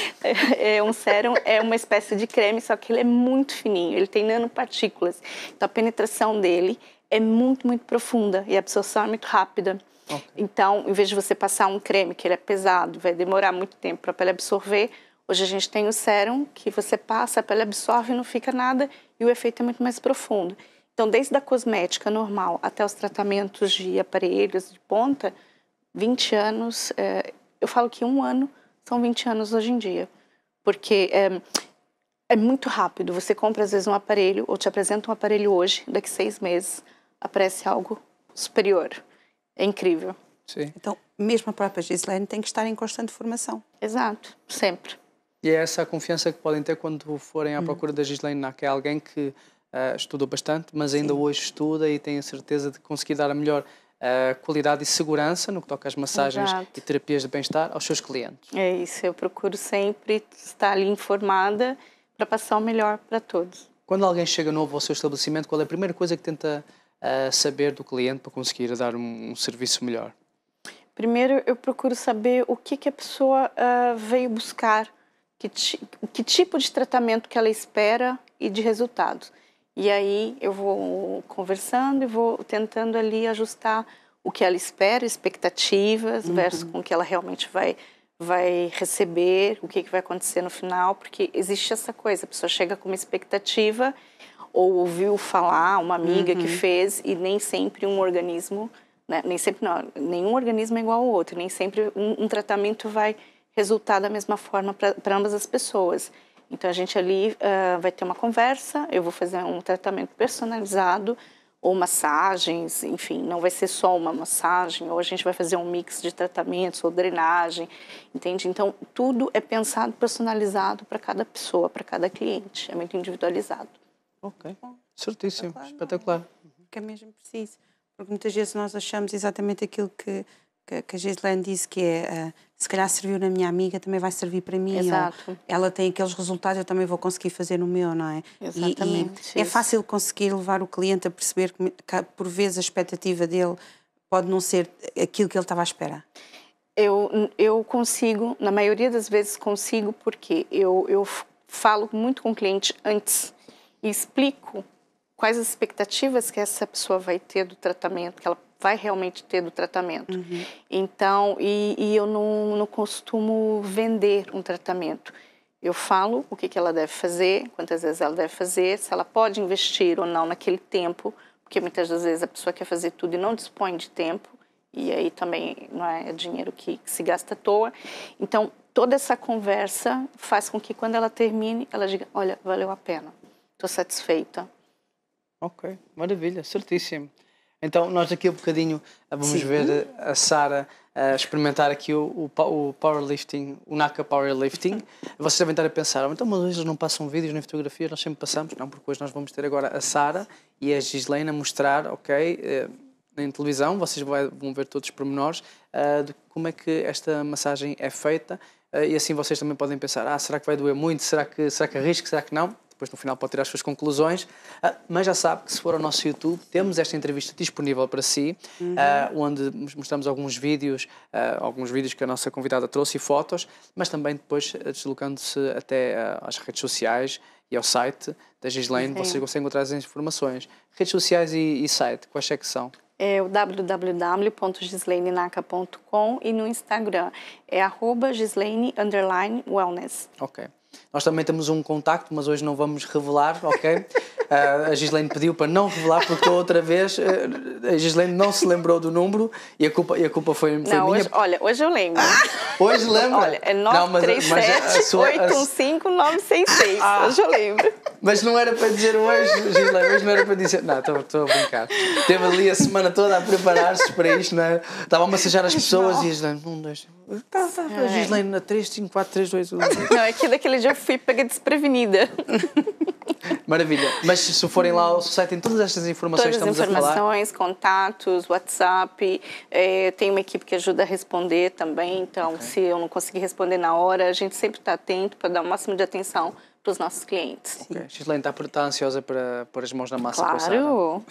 É, é um sérum, é uma espécie de creme, só que ele é muito fininho, ele tem nanopartículas. Então, a penetração dele é muito, muito profunda e a absorção é muito rápida. Okay. Então, em vez de você passar um creme que ele é pesado, vai demorar muito tempo para a pele absorver, hoje a gente tem o sérum que você passa, a pele absorve e não fica nada e o efeito é muito mais profundo. Então, desde a cosmética normal até os tratamentos de aparelhos de ponta, vinte anos, é, eu falo que um ano são vinte anos hoje em dia, porque é, é muito rápido. Você compra às vezes um aparelho ou te apresenta um aparelho hoje, daqui a seis meses aparece algo superior. É incrível. Sim. Então, mesmo a própria Gislaine tem que estar em constante formação. Exato, sempre. E é essa a confiança que podem ter quando forem à hum. procura da Gislaine Naka. É alguém que uh, estudou bastante, mas ainda Sim. hoje estuda e tem a certeza de conseguir dar a melhor uh, qualidade e segurança no que toca às massagens Exato. E terapias de bem-estar aos seus clientes. É isso, eu procuro sempre estar ali informada para passar o melhor para todos. Quando alguém chega novo ao seu estabelecimento, qual é a primeira coisa que tenta uh, saber do cliente para conseguir dar um, um serviço melhor? Primeiro, eu procuro saber o que, que a pessoa uh, veio buscar, que, que tipo de tratamento que ela espera e de resultado. E aí eu vou conversando e vou tentando ali ajustar o que ela espera, expectativas, uhum. versus com o que ela realmente vai, vai receber, o que, que vai acontecer no final, porque existe essa coisa, a pessoa chega com uma expectativa ou ouviu falar, uma amiga uhum. que fez, e nem sempre um organismo, né, nem sempre não, nenhum organismo é igual ao outro, nem sempre um, um tratamento vai resultar da mesma forma para ambas as pessoas. Então, a gente ali uh, vai ter uma conversa, eu vou fazer um tratamento personalizado, ou massagens, enfim, não vai ser só uma massagem, ou a gente vai fazer um mix de tratamentos, ou drenagem, entende? Então, tudo é pensado, personalizado para cada pessoa, para cada cliente, é muito individualizado. Ok, certíssimo, espetacular. espetacular. Que é mesmo preciso, porque muitas vezes nós achamos exatamente aquilo que, que, que a Gislaine disse, que é, uh, se calhar serviu na minha amiga, também vai servir para mim. Exato. Ela tem aqueles resultados, eu também vou conseguir fazer no meu, não é? Exatamente. E, e é fácil conseguir levar o cliente a perceber que, que, por vezes, a expectativa dele pode não ser aquilo que ele estava à espera. Eu, eu consigo, na maioria das vezes consigo, porque eu, eu falo muito com o cliente antes e explico quais as expectativas que essa pessoa vai ter do tratamento, que ela vai realmente ter do tratamento. Uhum. Então, e, e eu não, não costumo vender um tratamento. Eu falo o que, que ela deve fazer, quantas vezes ela deve fazer, se ela pode investir ou não naquele tempo, porque muitas das vezes a pessoa quer fazer tudo e não dispõe de tempo, e aí também não é dinheiro que, que se gasta à toa. Então, toda essa conversa faz com que quando ela termine, ela diga, olha, valeu a pena, estou satisfeita. Ok, maravilha, certíssimo. Então, nós daqui a um bocadinho vamos Sim. ver a Sara uh, experimentar aqui o, o, o powerlifting, o Naka Powerlifting. Vocês devem estar a pensar, então, mas hoje eles não passam vídeos nem fotografias, nós sempre passamos. Não, porque hoje nós vamos ter agora a Sara e a Gislaine a mostrar, ok, uh, em televisão, vocês vão ver todos os pormenores uh, de como é que esta massagem é feita uh, e assim vocês também podem pensar, ah, será que vai doer muito? Será que, será que arrisco? Será que não? Depois no final pode tirar as suas conclusões, uh, mas já sabe que se for ao nosso YouTube temos esta entrevista disponível para si, uhum. uh, onde mostramos alguns vídeos, uh, alguns vídeos que a nossa convidada trouxe e fotos, mas também depois deslocando-se até uh, às redes sociais e ao site da Gislaine, vocês conseguem encontrar as informações. Redes sociais e, e site, quais é que são? É o w w w ponto gislaine naka ponto com e no Instagram é arroba gislaine underline wellness. Ok. Nós também temos um contacto, mas hoje não vamos revelar, ok? Uh, a Gislaine pediu para não revelar, porque outra vez uh, a Gislaine não se lembrou do número e a culpa, e a culpa foi, foi não, minha. Hoje, olha, hoje eu lembro. Ah, hoje lembra? Olha, é nove três sete, oito um cinco, nove seis seis. Ah, hoje eu lembro. Mas não era para dizer hoje, Gislaine, hoje não era para dizer... Não, estou a brincar. Teve ali a semana toda a preparar-se para isto, não é? Estava a massajar as pessoas não. E a Gislaine, não deixa... Tá, tá, a Gislaine na três, cinco, quatro, três, dois, um. Não, é que daquele dia eu fui pega desprevenida. Maravilha. Mas se forem lá ao site tem todas estas informações todas que estamos a falar. Todas as informações, contatos, WhatsApp. É, tem uma equipe que ajuda a responder também. Então, okay. se eu não conseguir responder na hora, a gente sempre está atento para dar o máximo de atenção para os nossos clientes. Ok. Gislaine está, está ansiosa para pôr as mãos na massa. Claro.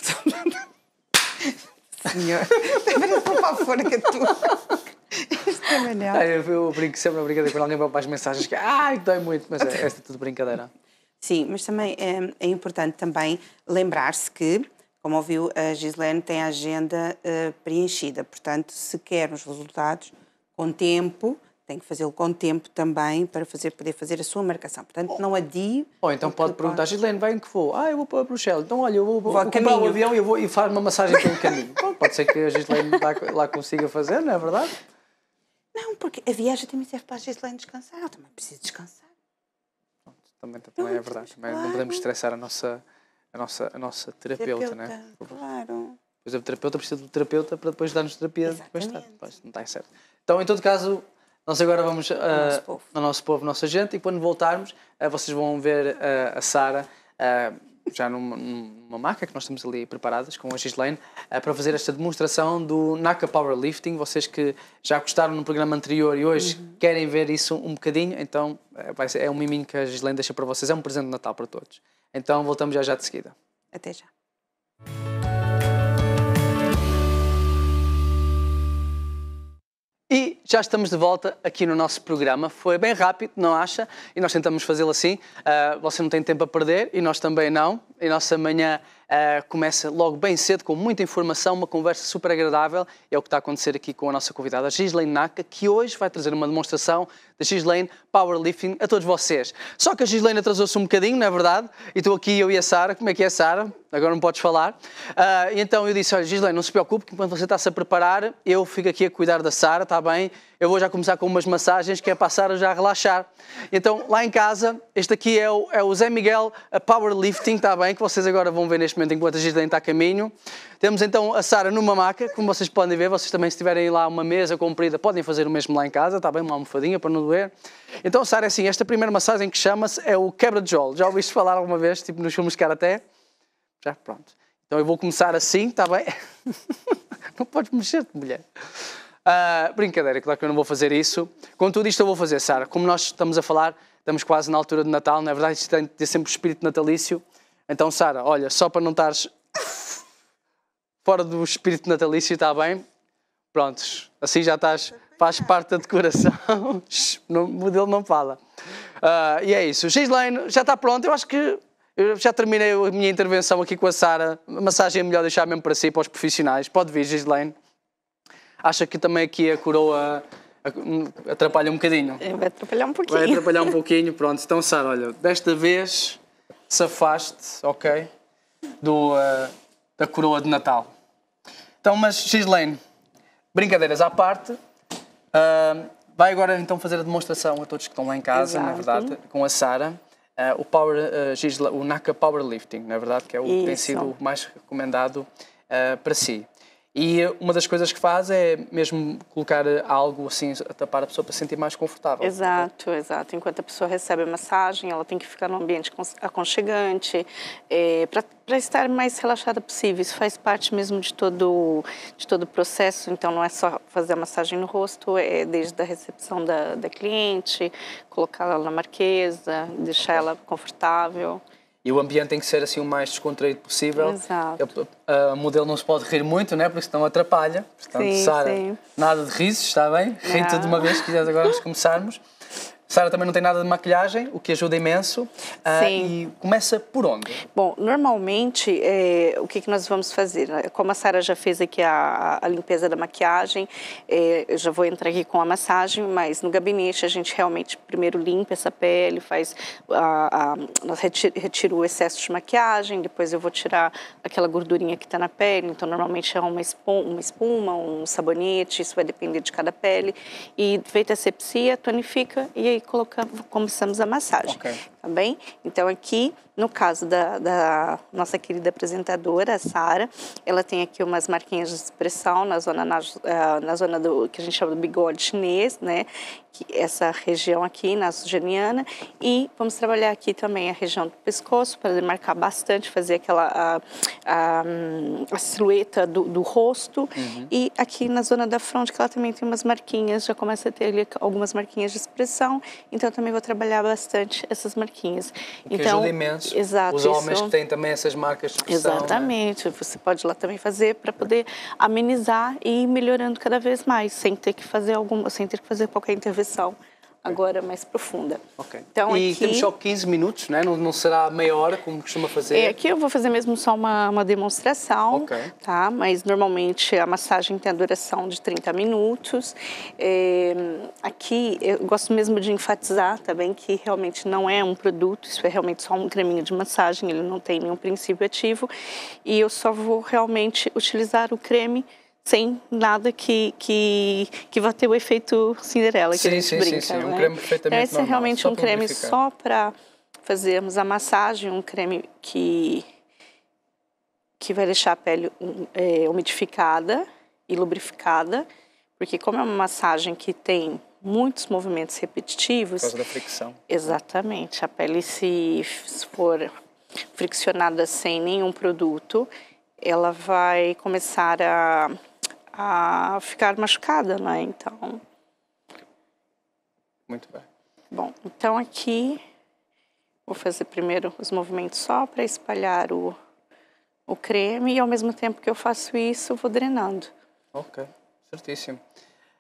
Senhor. Parece por favor que tu... Isto é melhor. Ah, eu, eu brinco sempre na brincadeira quando alguém vai para as mensagens que ai, dói muito, mas é, esta é tudo brincadeira. Sim, mas também é, é importante também lembrar-se que, como ouviu, a Gislaine tem a agenda uh, preenchida. Portanto, se quer os resultados com tempo, tem que fazê-lo com tempo também para fazer, poder fazer a sua marcação. Portanto, não adie. Ou então pode perguntar, pode... Gislaine, vai em que vou? Ah, eu vou para Bruxelas. Então, olha, eu vou, vou, vou, vou comprar o avião e, eu vou, e faço uma massagem pelo caminho. Bom, pode ser que a Gislaine lá, lá consiga fazer, não é verdade? Não, porque a viagem também serve para a Gislaine descansar. Ela também precisa descansar. Também, também é verdade. Também claro. Não podemos estressar a nossa, a nossa, a nossa terapeuta, terapeuta, não é? Claro. Pois a terapeuta precisa do terapeuta para depois dar-nos terapia. Depois está. Pois, não está certo. Então, em todo caso, nós agora vamos uh, nosso povo. ao nosso povo, nossa gente, e quando voltarmos, uh, vocês vão ver uh, a Sara uh, já numa, numa maca que nós estamos ali preparadas com a Gislaine uh, para fazer esta demonstração do Naka Powerlifting. Vocês que já gostaram no programa anterior e hoje uhum. querem ver isso um bocadinho, então uh, vai ser, é um miminho que a Gislaine deixa para vocês, é um presente de Natal para todos. Então voltamos já já de seguida. Até já. já estamos de volta aqui no nosso programa. Foi bem rápido, não acha? E nós tentamos fazê-lo assim. Uh, você não tem tempo a perder e nós também não. E nossa manhã uh, começa logo bem cedo, com muita informação, uma conversa super agradável. É o que está a acontecer aqui com a nossa convidada, a Ghislaine Naka, que hoje vai trazer uma demonstração da Ghislaine Powerlifting a todos vocês. Só que a Ghislaine atrasou-se um bocadinho, não é verdade? E estou aqui, eu e a Sara. Como é que é, Sara? Agora não podes falar. Uh, e então eu disse, olha, Ghislaine, não se preocupe, que enquanto você está-se a preparar, eu fico aqui a cuidar da Sara, está bem? Eu vou já começar com umas massagens, que é para a Sara já relaxar. Então, lá em casa, este aqui é o, é o Zé Miguel Powerlifting, está bem? Que vocês agora vão ver neste momento, enquanto a Ghislaine está a caminho. Temos então a Sara numa maca, como vocês podem ver. Vocês também, se tiverem lá uma mesa comprida, podem fazer o mesmo lá em casa, está bem? Uma almofadinha para não doer. Então, Sara, é assim, esta primeira massagem que chama-se é o quebra-tijolo. Já ouviste falar alguma vez, tipo nos filmes de karaté? Já, pronto. Então eu vou começar assim, está bem? Não podes mexer-te, mulher. Uh, brincadeira, claro que eu não vou fazer isso. Com tudo isto eu vou fazer, Sara. Como nós estamos a falar, estamos quase na altura de Natal, não é verdade? Isto tem de ter sempre o espírito natalício. Então, Sara, olha, só para não estares fora do espírito natalício, está bem? Prontos, assim já estás, faz parte da decoração. O modelo não fala. Uh, e é isso. Ghislaine, já está pronto. Eu acho que eu já terminei a minha intervenção aqui com a Sara. A massagem é melhor deixar mesmo para si, para os profissionais. Pode vir, Ghislaine. Acha que também aqui a coroa atrapalha um bocadinho? Vai atrapalhar um pouquinho. Vai atrapalhar um pouquinho, pronto. Então, Sara, olha, desta vez safaste, ok, do, uh, da coroa de Natal. Então, mas, Ghislaine, brincadeiras à parte, uh, vai agora então fazer a demonstração a todos que estão lá em casa, Exato. Na verdade, com a Sara, uh, o, power, uh, Gisla, o Naka Powerlifting, na verdade, que é o que tem sido o mais recomendado uh, para si. E uma das coisas que faz é mesmo colocar algo assim a tapar a pessoa para se sentir mais confortável. Exato, exato. Enquanto a pessoa recebe a massagem, ela tem que ficar num ambiente aconchegante, é, para estar mais relaxada possível. Isso faz parte mesmo de todo, de todo o processo. Então, não é só fazer a massagem no rosto, é desde a recepção da, da cliente, colocá-la na marquesa, deixar ela confortável. E o ambiente tem que ser assim o mais descontraído possível. Exato. O modelo não se pode rir muito, né? Porque senão atrapalha. Portanto, sim, Sara, sim. nada de risos, está bem? Ri tudo de uma vez, se quiseres agora antes de começarmos. Sara também não tem nada de maquilhagem, o que ajuda imenso. Uh, e começa por onde? Bom, normalmente, é, o que, que nós vamos fazer? Como a Sara já fez aqui a, a limpeza da maquiagem, é, eu já vou entrar aqui com a massagem, mas no gabinete a gente realmente primeiro limpa essa pele, faz a, a, nós retira, retira o excesso de maquiagem, depois eu vou tirar aquela gordurinha que está na pele, então normalmente é uma espuma, uma espuma, um sabonete, isso vai depender de cada pele. E feita a asepsia, tonifica e aí colocamos, começamos a massagem, okay. Tá bem? Então aqui, no caso da, da nossa querida apresentadora, a Sara, ela tem aqui umas marquinhas de expressão na zona, na, na zona do que a gente chama do bigode chinês, né? Que essa região aqui, nasogeniana, e vamos trabalhar aqui também a região do pescoço para demarcar bastante, fazer aquela a, a, a silhueta do, do rosto, uhum. E aqui na zona da fronte, que ela também tem umas marquinhas, já começa a ter ali algumas marquinhas de expressão, então eu também vou trabalhar bastante essas marquinhas. O que então, ajuda imenso. Exato, os homens isso, que têm também essas marcas de expressão. Exatamente, né? Você pode lá também fazer para poder amenizar e ir melhorando cada vez mais, sem ter que fazer alguma, sem ter que fazer qualquer intervenção agora mais profunda. Ok. Então, e aqui, temos só quinze minutos, né? não, não será meia hora como costuma fazer? É, aqui eu vou fazer mesmo só uma, uma demonstração, okay. Tá? Mas normalmente a massagem tem a duração de trinta minutos. É, aqui eu gosto mesmo de enfatizar também que realmente não é um produto, isso é realmente só um creminho de massagem, ele não tem nenhum princípio ativo e eu só vou realmente utilizar o creme sem nada que, que, que vá ter o efeito Cinderela, que sim, a gente sim, brinca, sim, sim. Né? Um creme perfeitamente Esse normal, é realmente um creme verificar. Só para fazermos a massagem, um creme que, que vai deixar a pele é, umidificada e lubrificada, porque como é uma massagem que tem muitos movimentos repetitivos... Por causa da fricção. Exatamente. A pele, se for friccionada sem nenhum produto, ela vai começar a... a ficar machucada, né? Então... Muito bem. Bom, então aqui vou fazer primeiro os movimentos só para espalhar o, o creme e ao mesmo tempo que eu faço isso, eu vou drenando. Ok, certíssimo.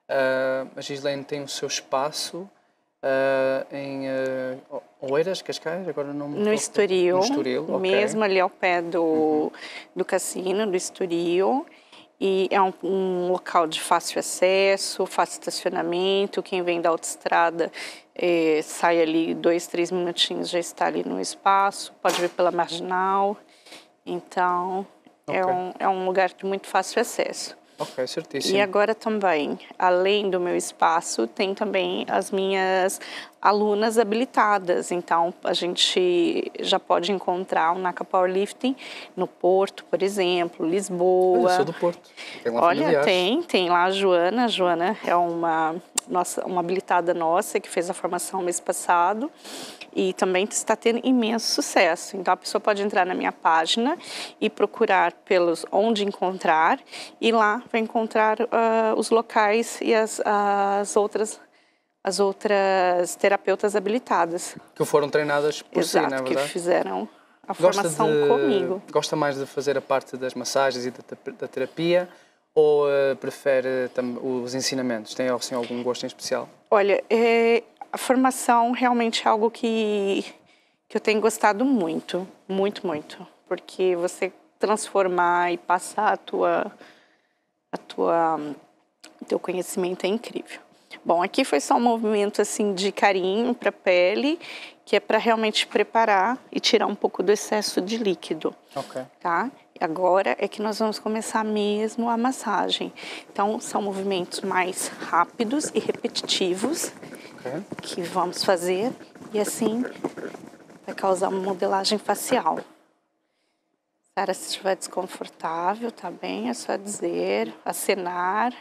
Uh, a Gislaine tem o seu espaço uh, em uh, Oeiras, Cascais, agora não me No Estoril, no Estoril, okay. Mesmo ali ao pé do, uhum. do cassino, do Estoril. E é um, um local de fácil acesso, fácil estacionamento. Quem vem da autoestrada eh, sai ali dois, três minutinhos, já está ali no espaço. Pode vir pela Marginal. Então, okay. é, um, é um lugar de muito fácil acesso. Ok, certíssimo. E agora também, além do meu espaço, tem também as minhas alunas habilitadas. Então, a gente já pode encontrar o Naka Powerlifting no Porto, por exemplo, Lisboa. Olha, eu sou do Porto. Tem lá Olha, familiares. tem, tem lá a Joana. A Joana é uma, nossa, uma habilitada nossa que fez a formação mês passado. E também está tendo imenso sucesso. Então, a pessoa pode entrar na minha página e procurar pelos onde encontrar, e lá vai encontrar uh, os locais e as, as, outras, as outras terapeutas habilitadas. Que foram treinadas por Exato, si, não é verdade? Que fizeram a gosta formação de, comigo. Gosta mais de fazer a parte das massagens e da, da terapia, ou uh, prefere tam, os ensinamentos? Tem assim, algum gosto em especial? Olha, é... a formação realmente é algo que, que eu tenho gostado muito, muito, muito. Porque você transformar e passar a tua, a tua, o teu conhecimento é incrível. Bom, aqui foi só um movimento assim, de carinho para a pele, que é para realmente preparar e tirar um pouco do excesso de líquido. Ok. Tá? Agora é que nós vamos começar mesmo a massagem. Então, são movimentos mais rápidos e repetitivos. Okay. Que vamos fazer, e assim vai causar uma modelagem facial. Sara, se estiver desconfortável, tá bem, é só dizer, acenar.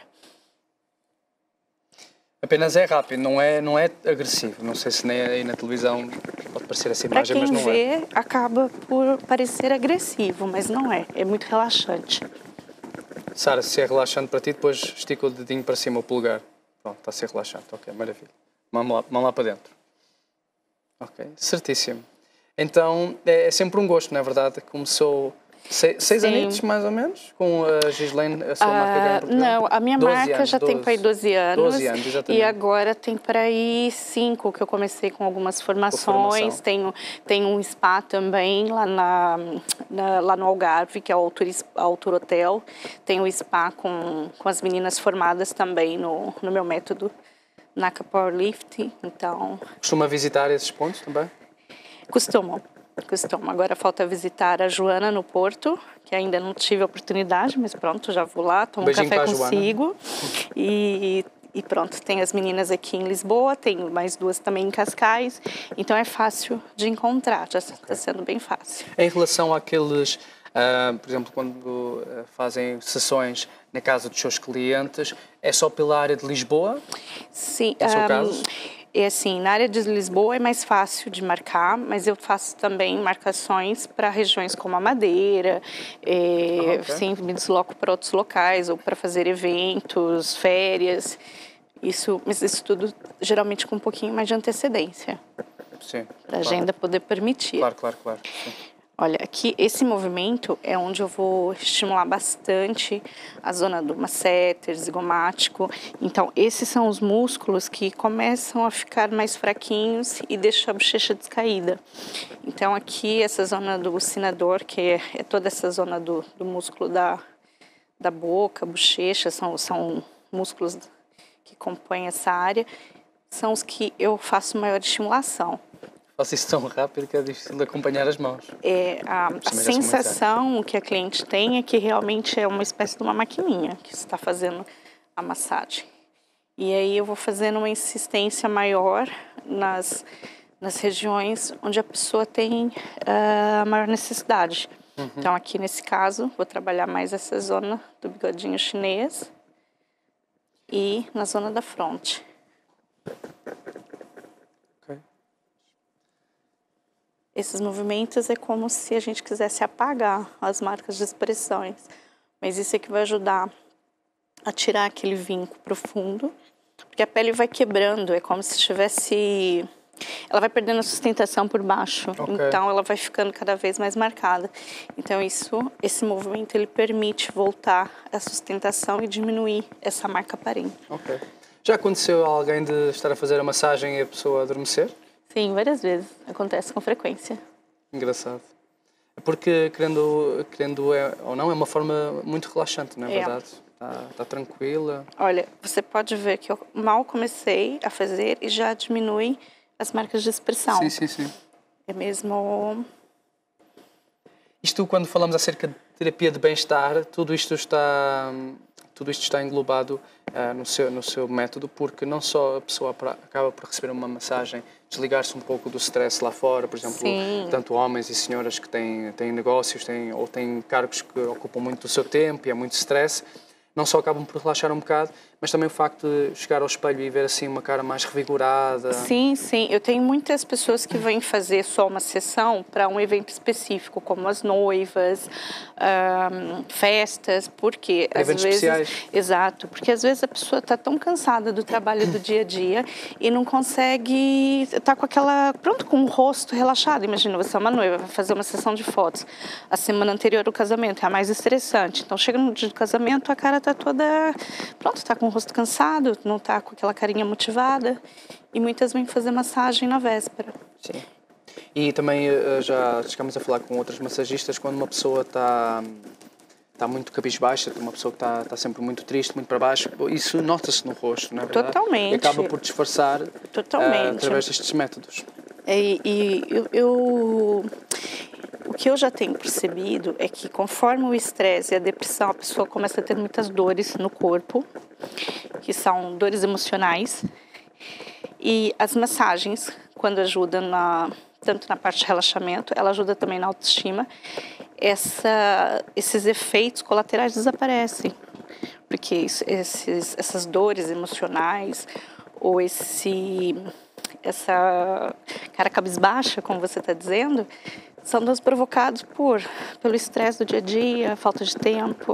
Apenas é rápido, não é, não é agressivo. Não sei se nem aí na televisão pode parecer essa imagem, mas não é. Para quem vê, acaba por parecer agressivo, mas não é, é muito relaxante. Sara, se é relaxante para ti, depois estica o dedinho para cima, o polegar. Pronto, está a ser relaxante, ok, maravilha. Vamos lá, vamos lá para dentro. Ok, certíssimo. Então, é, é sempre um gosto, não é verdade? Começou seis, seis anitos, mais ou menos, com a Gislaine, a sua uh, marca cá em Portugal? Não, a minha marca anos, já doze, tem para aí doze anos. doze anos, exatamente. E agora tem para aí cinco, que eu comecei com algumas formações. Tenho, tenho um spa também lá, na, na, lá no Algarve, que é o Altur, Altur Hotel. Tenho um spa com, com as meninas formadas também no, no meu método Naka Powerlifting, então... Costuma visitar esses pontos também? Costumo, costumo. Agora falta visitar a Joana no Porto, que ainda não tive a oportunidade, mas pronto, já vou lá, tomo um café consigo. E, e pronto, tem as meninas aqui em Lisboa, tenho mais duas também em Cascais, então é fácil de encontrar, já está okay. sendo bem fácil. Em relação àqueles, uh, por exemplo, quando uh, fazem sessões na casa dos seus clientes, é só pela área de Lisboa? Sim. No seu um, caso? É assim, na área de Lisboa é mais fácil de marcar, mas eu faço também marcações para regiões como a Madeira, é, ah, okay. sempre me desloco para outros locais, ou para fazer eventos, férias, isso, mas isso tudo geralmente com um pouquinho mais de antecedência. Sim. Para a agenda poder permitir. Claro, claro, claro. Sim. Olha, aqui esse movimento é onde eu vou estimular bastante a zona do masseter, zigomático. Então, esses são os músculos que começam a ficar mais fraquinhos e deixam a bochecha descaída. Então, aqui, essa zona do bucinador, que é, é toda essa zona do, do músculo da, da boca, bochecha, são, são músculos que compõem essa área, são os que eu faço maior estimulação. Faço isso tão rápido que é difícil de acompanhar as mãos. É, a, a sensação que a cliente tem é que realmente é uma espécie de uma maquininha que está fazendo a massagem. E aí eu vou fazendo uma insistência maior nas, nas regiões onde a pessoa tem uh, a maior necessidade. Uhum. Então aqui nesse caso, vou trabalhar mais essa zona do bigodinho chinês e na zona da fronte. Esses movimentos é como se a gente quisesse apagar as marcas de expressões. Mas isso é que vai ajudar a tirar aquele vinco profundo. Porque a pele vai quebrando, é como se estivesse... Ela vai perdendo a sustentação por baixo. Okay. Então, ela vai ficando cada vez mais marcada. Então, isso, esse movimento, ele permite voltar a sustentação e diminuir essa marca aparente. Ok. Já aconteceu alguém de estar a fazer a massagem e a pessoa adormecer? Sim, várias vezes. Acontece com frequência. Engraçado. Porque, querendo, querendo é, ou não, é uma forma muito relaxante, não é, é. verdade? Está, está tranquila. Olha, você pode ver que eu mal comecei a fazer e já diminui as marcas de expressão. Sim, sim, sim. É mesmo... Isto, quando falamos acerca de terapia de bem-estar, tudo isto está, tudo isto está englobado uh, no, seu, no seu método, porque não só a pessoa acaba por receber uma massagem, desligar-se um pouco do stress lá fora, por exemplo, Sim. tanto homens e senhoras que têm, têm negócios têm, ou têm cargos que ocupam muito do seu tempo e há muito stress, não só acabam por relaxar um bocado, mas também o facto de chegar ao espelho e ver assim uma cara mais revigorada. Sim, sim. Eu tenho muitas pessoas que vêm fazer só uma sessão para um evento específico, como as noivas, um, festas, porque às eventos vezes... especiais. Exato, porque às vezes a pessoa está tão cansada do trabalho do dia a dia e não consegue estar tá com aquela... Pronto, com o rosto relaxado. Imagina, você é uma noiva, vai fazer uma sessão de fotos. A semana anterior do casamento é a mais estressante. Então, chega no dia do casamento, a cara está toda... Pronto, está com o rosto cansado, não está com aquela carinha motivada. E muitas vêm fazer massagem na véspera. Sim. E também já chegamos a falar com outras massagistas, quando uma pessoa está, está muito cabisbaixa, uma pessoa que está, está sempre muito triste, muito para baixo, isso nota-se no rosto, não é verdade? Totalmente. E acaba por disfarçar Totalmente. Uh, através destes métodos. E, e eu, eu... O que eu já tenho percebido é que conforme o estresse e a depressão, a pessoa começa a ter muitas dores no corpo, que são dores emocionais. E as massagens, quando ajudam na, tanto na parte de relaxamento, ela ajuda também na autoestima. Essa, esses efeitos colaterais desaparecem, porque isso, esses, essas dores emocionais ou esse, essa cara cabisbaixa, como você está dizendo, são dores provocados por, pelo estresse do dia a dia, falta de tempo.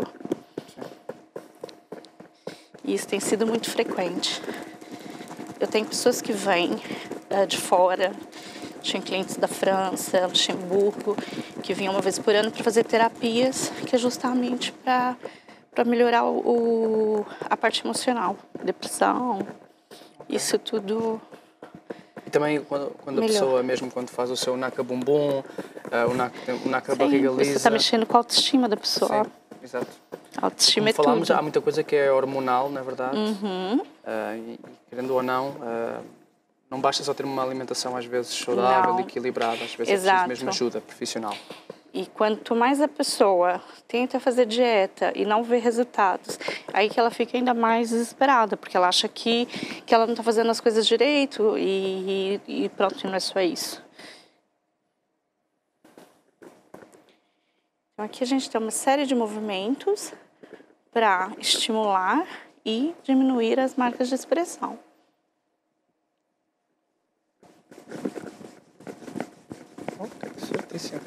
E isso tem sido muito frequente. Eu tenho pessoas que vêm uh, de fora, tinha clientes da França, Luxemburgo, que vinham uma vez por ano para fazer terapias, que é justamente para para melhorar o, o, a parte emocional, depressão, okay. Isso tudo. E também quando, quando a pessoa, mesmo quando faz o seu naca bumbum, uh, o naca, o naca barriga lisa... Você está mexendo com a autoestima da pessoa. Sim, exato. A autoestima Como é falámos, tudo. há muita coisa que é hormonal, na verdade. Uhum. Uh, e, querendo ou não, uh, não basta só ter uma alimentação às vezes saudável e equilibrada, às vezes Exato. É preciso mesmo ajuda profissional. E quanto mais a pessoa tenta fazer dieta e não vê resultados, aí que ela fica ainda mais desesperada, porque ela acha que, que ela não está fazendo as coisas direito e, e, e pronto, não é só isso. Então aqui a gente tem uma série de movimentos para estimular e diminuir as marcas de expressão. Ok, certíssimo.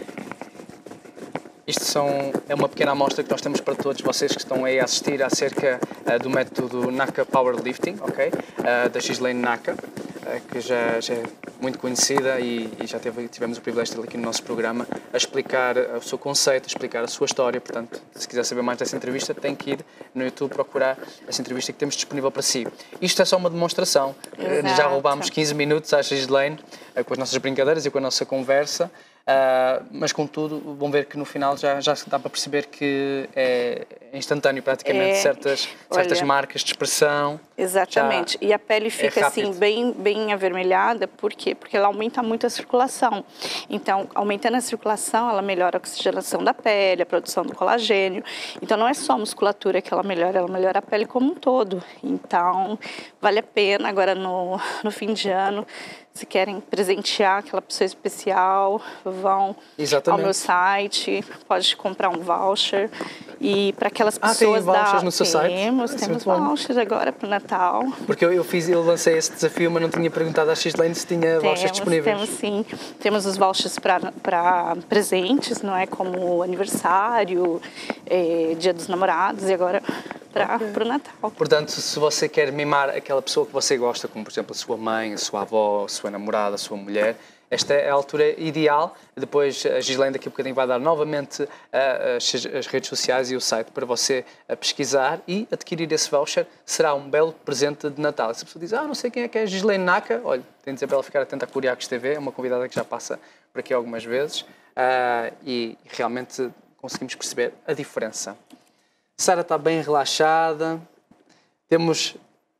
Isto são, é uma pequena amostra que nós temos para todos vocês que estão aí a assistir acerca uh, do método Naka Powerlifting, ok? Uh, da Ghislaine Naka, uh, que já, já é muito conhecida e, e já teve, tivemos o privilégio de ter aqui no nosso programa a explicar o seu conceito, a explicar a sua história. Portanto, se quiser saber mais dessa entrevista, tem que ir no YouTube procurar essa entrevista que temos disponível para si. Isto é só uma demonstração. Exato. Já roubámos quinze minutos à Ghislaine uh, com as nossas brincadeiras e com a nossa conversa. Uh, mas, contudo, vão ver que no final já, já dá para perceber que é instantâneo, praticamente, é, certas, olha, certas marcas de expressão. Exatamente. E a pele fica é assim, bem, bem avermelhada. Por quê? Porque ela aumenta muito a circulação. Então, aumentando a circulação, ela melhora a oxigenação da pele, a produção do colagênio. Então, não é só a musculatura que ela melhora, ela melhora a pele como um todo. Então, vale a pena agora no, no fim de ano. Se querem presentear aquela pessoa especial, vão Exatamente. Ao meu site, pode comprar um voucher. E para aquelas pessoas... Ah, tem vouchers da... no seu site? Temos, temos vouchers agora para o Natal. Porque eu, eu, fiz, eu lancei esse desafio, mas não tinha perguntado à Ghislaine se tinha vouchers temos, disponíveis. Temos sim. Temos os vouchers para presentes, não é? Como aniversário, eh, Dia dos Namorados e agora... para okay. o Natal. Portanto, se você quer mimar aquela pessoa que você gosta, como por exemplo a sua mãe, a sua avó, a sua namorada, a sua mulher, esta é a altura ideal. Depois a Gislaine daqui a bocadinho vai dar novamente uh, as, as redes sociais e o site para você uh, pesquisar e adquirir esse voucher. Será um belo presente de Natal. Se a pessoa diz, ah, não sei quem é que é a Gislaine Naka, olha, tem de dizer para ela ficar atenta à Curiacos T V, é uma convidada que já passa por aqui algumas vezes uh, e realmente conseguimos perceber a diferença. Sara está bem relaxada, temos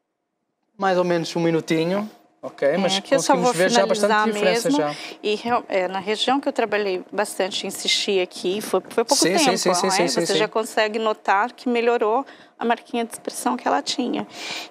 mais ou menos um minutinho. Ok, mas é, que eu só vou ver já bastante diferença mesmo. já. E é, na região que eu trabalhei bastante, insisti aqui, foi, foi pouco sim, tempo, sim, sim, é? sim, Você sim, já sim. consegue notar que melhorou a marquinha de expressão que ela tinha.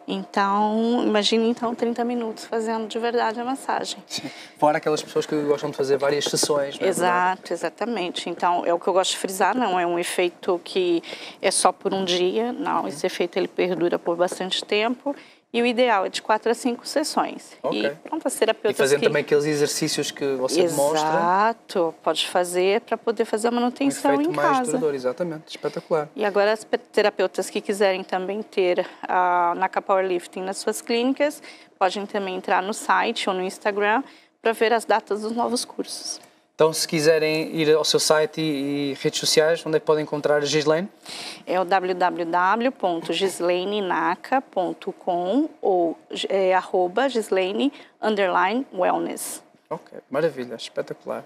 Então, imagine então trinta minutos fazendo de verdade a massagem. Sim. Fora aquelas pessoas que gostam de fazer várias sessões. Não é? Exato, exatamente. Então, é o que eu gosto de frisar, não é um efeito que é só por um dia, não, esse efeito ele perdura por bastante tempo. E o ideal é de quatro a cinco sessões. Okay. E pronto, as terapeutas E fazendo que... também aqueles exercícios que você Exato. demonstra. Exato, pode fazer para poder fazer a manutenção um efeito em mais casa. duradouro, exatamente, espetacular. E agora as terapeutas que quiserem também ter a Naka Powerlifting nas suas clínicas, podem também entrar no site ou no Instagram para ver as datas dos novos cursos. Então, se quiserem ir ao seu site e, e redes sociais, onde é que podem encontrar a Gislaine? É o w w w ponto gislaine naka ponto com ou é, arroba Gislaine underline wellness. Ok, maravilha, espetacular.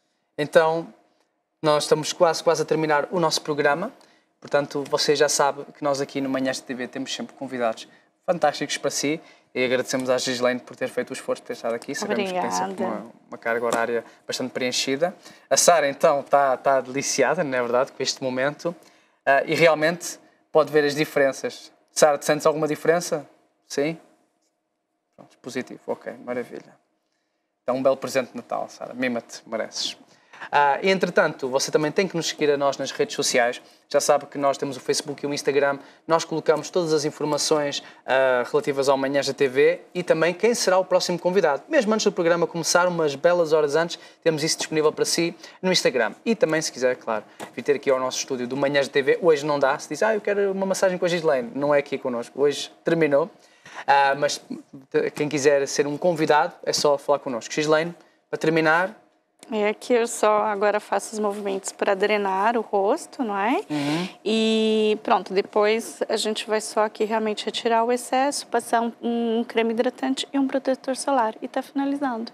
Então, nós estamos quase, quase a terminar o nosso programa. Portanto, você já sabe que nós aqui no Manhãs de T V temos sempre convidados fantásticos para si. E agradecemos à Gislaine por ter feito o esforço de ter estado aqui. Sabemos Obrigada. que tem sempre uma, uma carga horária bastante preenchida. A Sara, então, está, está deliciada, não é verdade, com este momento. Uh, e realmente pode ver as diferenças. Sara, sentes alguma diferença? Sim? Pronto, positivo. Ok, maravilha. Então, um belo presente de Natal, Sara. Mima-te, mereces. Uh, e, entretanto, você também tem que nos seguir a nós nas redes sociais. Já sabe que nós temos o Facebook e o Instagram. Nós colocamos todas as informações uh, relativas ao Manhãs da T V e também quem será o próximo convidado. Mesmo antes do programa começar, umas belas horas antes, temos isso disponível para si no Instagram. E também, se quiser, claro, vir ter aqui ao nosso estúdio do Manhãs da T V. Hoje não dá. Se diz, ah, eu quero uma massagem com a Gislaine. Não é aqui connosco. Hoje terminou. Uh, mas quem quiser ser um convidado, é só falar connosco. Gislaine, para terminar... É que eu só agora faço os movimentos para drenar o rosto, não é? Uhum. E pronto, depois a gente vai só aqui realmente retirar o excesso, passar um, um creme hidratante e um protetor solar. E tá finalizando.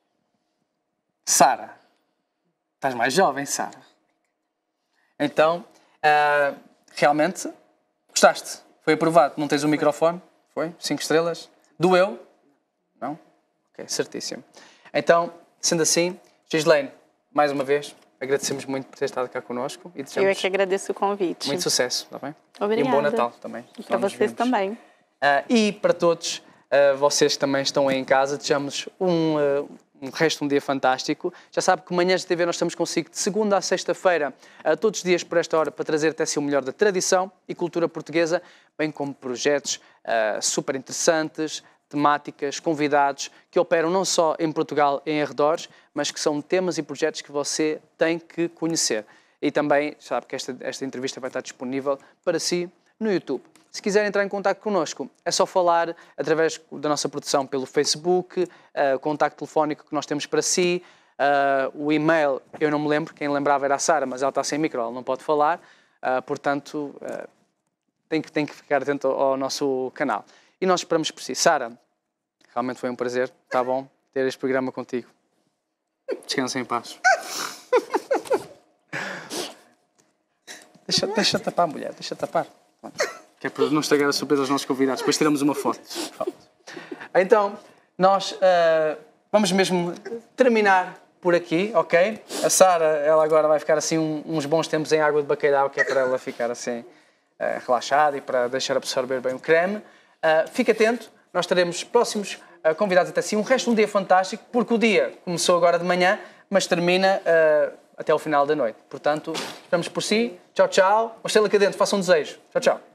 Sara, estás mais jovem, Sara. Então, uh, realmente, gostaste? Foi aprovado? Não tens o microfone? Foi? Cinco estrelas? Doeu? Não? Ok, certíssimo. Então, sendo assim... Gislaine, mais uma vez, agradecemos muito por ter estado cá connosco e desejamos Eu é que agradeço o convite. muito sucesso, está bem? Obrigada. E um bom Natal também. E para vocês também. Uh, e para todos uh, vocês que também estão aí em casa, desejamos um, uh, um resto de um dia fantástico. Já sabe que Manhãs de T V nós estamos consigo de segunda a sexta-feira, uh, todos os dias por esta hora, para trazer até si o melhor da tradição e cultura portuguesa, bem como projetos uh, super interessantes, temáticas, convidados que operam não só em Portugal e em arredores, mas que são temas e projetos que você tem que conhecer. E também sabe que esta, esta entrevista vai estar disponível para si no YouTube. Se quiser entrar em contato connosco, é só falar através da nossa produção pelo Facebook, uh, o contacto telefónico que nós temos para si, uh, o e-mail, eu não me lembro, quem lembrava era a Sara, mas ela está sem micro, ela não pode falar, uh, portanto, uh, tem, que, tem que ficar atento ao, ao nosso canal. E nós esperamos por si. Sara, realmente foi um prazer, está bom, ter este programa contigo. Descansa em paz. deixa, deixa tapar, mulher, deixa tapar. Que é para não estragar a surpresa aos nossos convidados. Depois tiramos uma foto. Então, nós uh, vamos mesmo terminar por aqui, ok? A Sara, ela agora vai ficar assim um, uns bons tempos em água de bacalhau, que é para ela ficar assim uh, relaxada e para deixar absorver bem o creme. Uh, fique atento, nós teremos próximos uh, convidados até si. Um resto de um dia fantástico, porque o dia começou agora de manhã, mas termina uh, até ao final da noite. Portanto, esperamos por si. Tchau, tchau. Uma estrela cadente, faça um desejo. Tchau, tchau.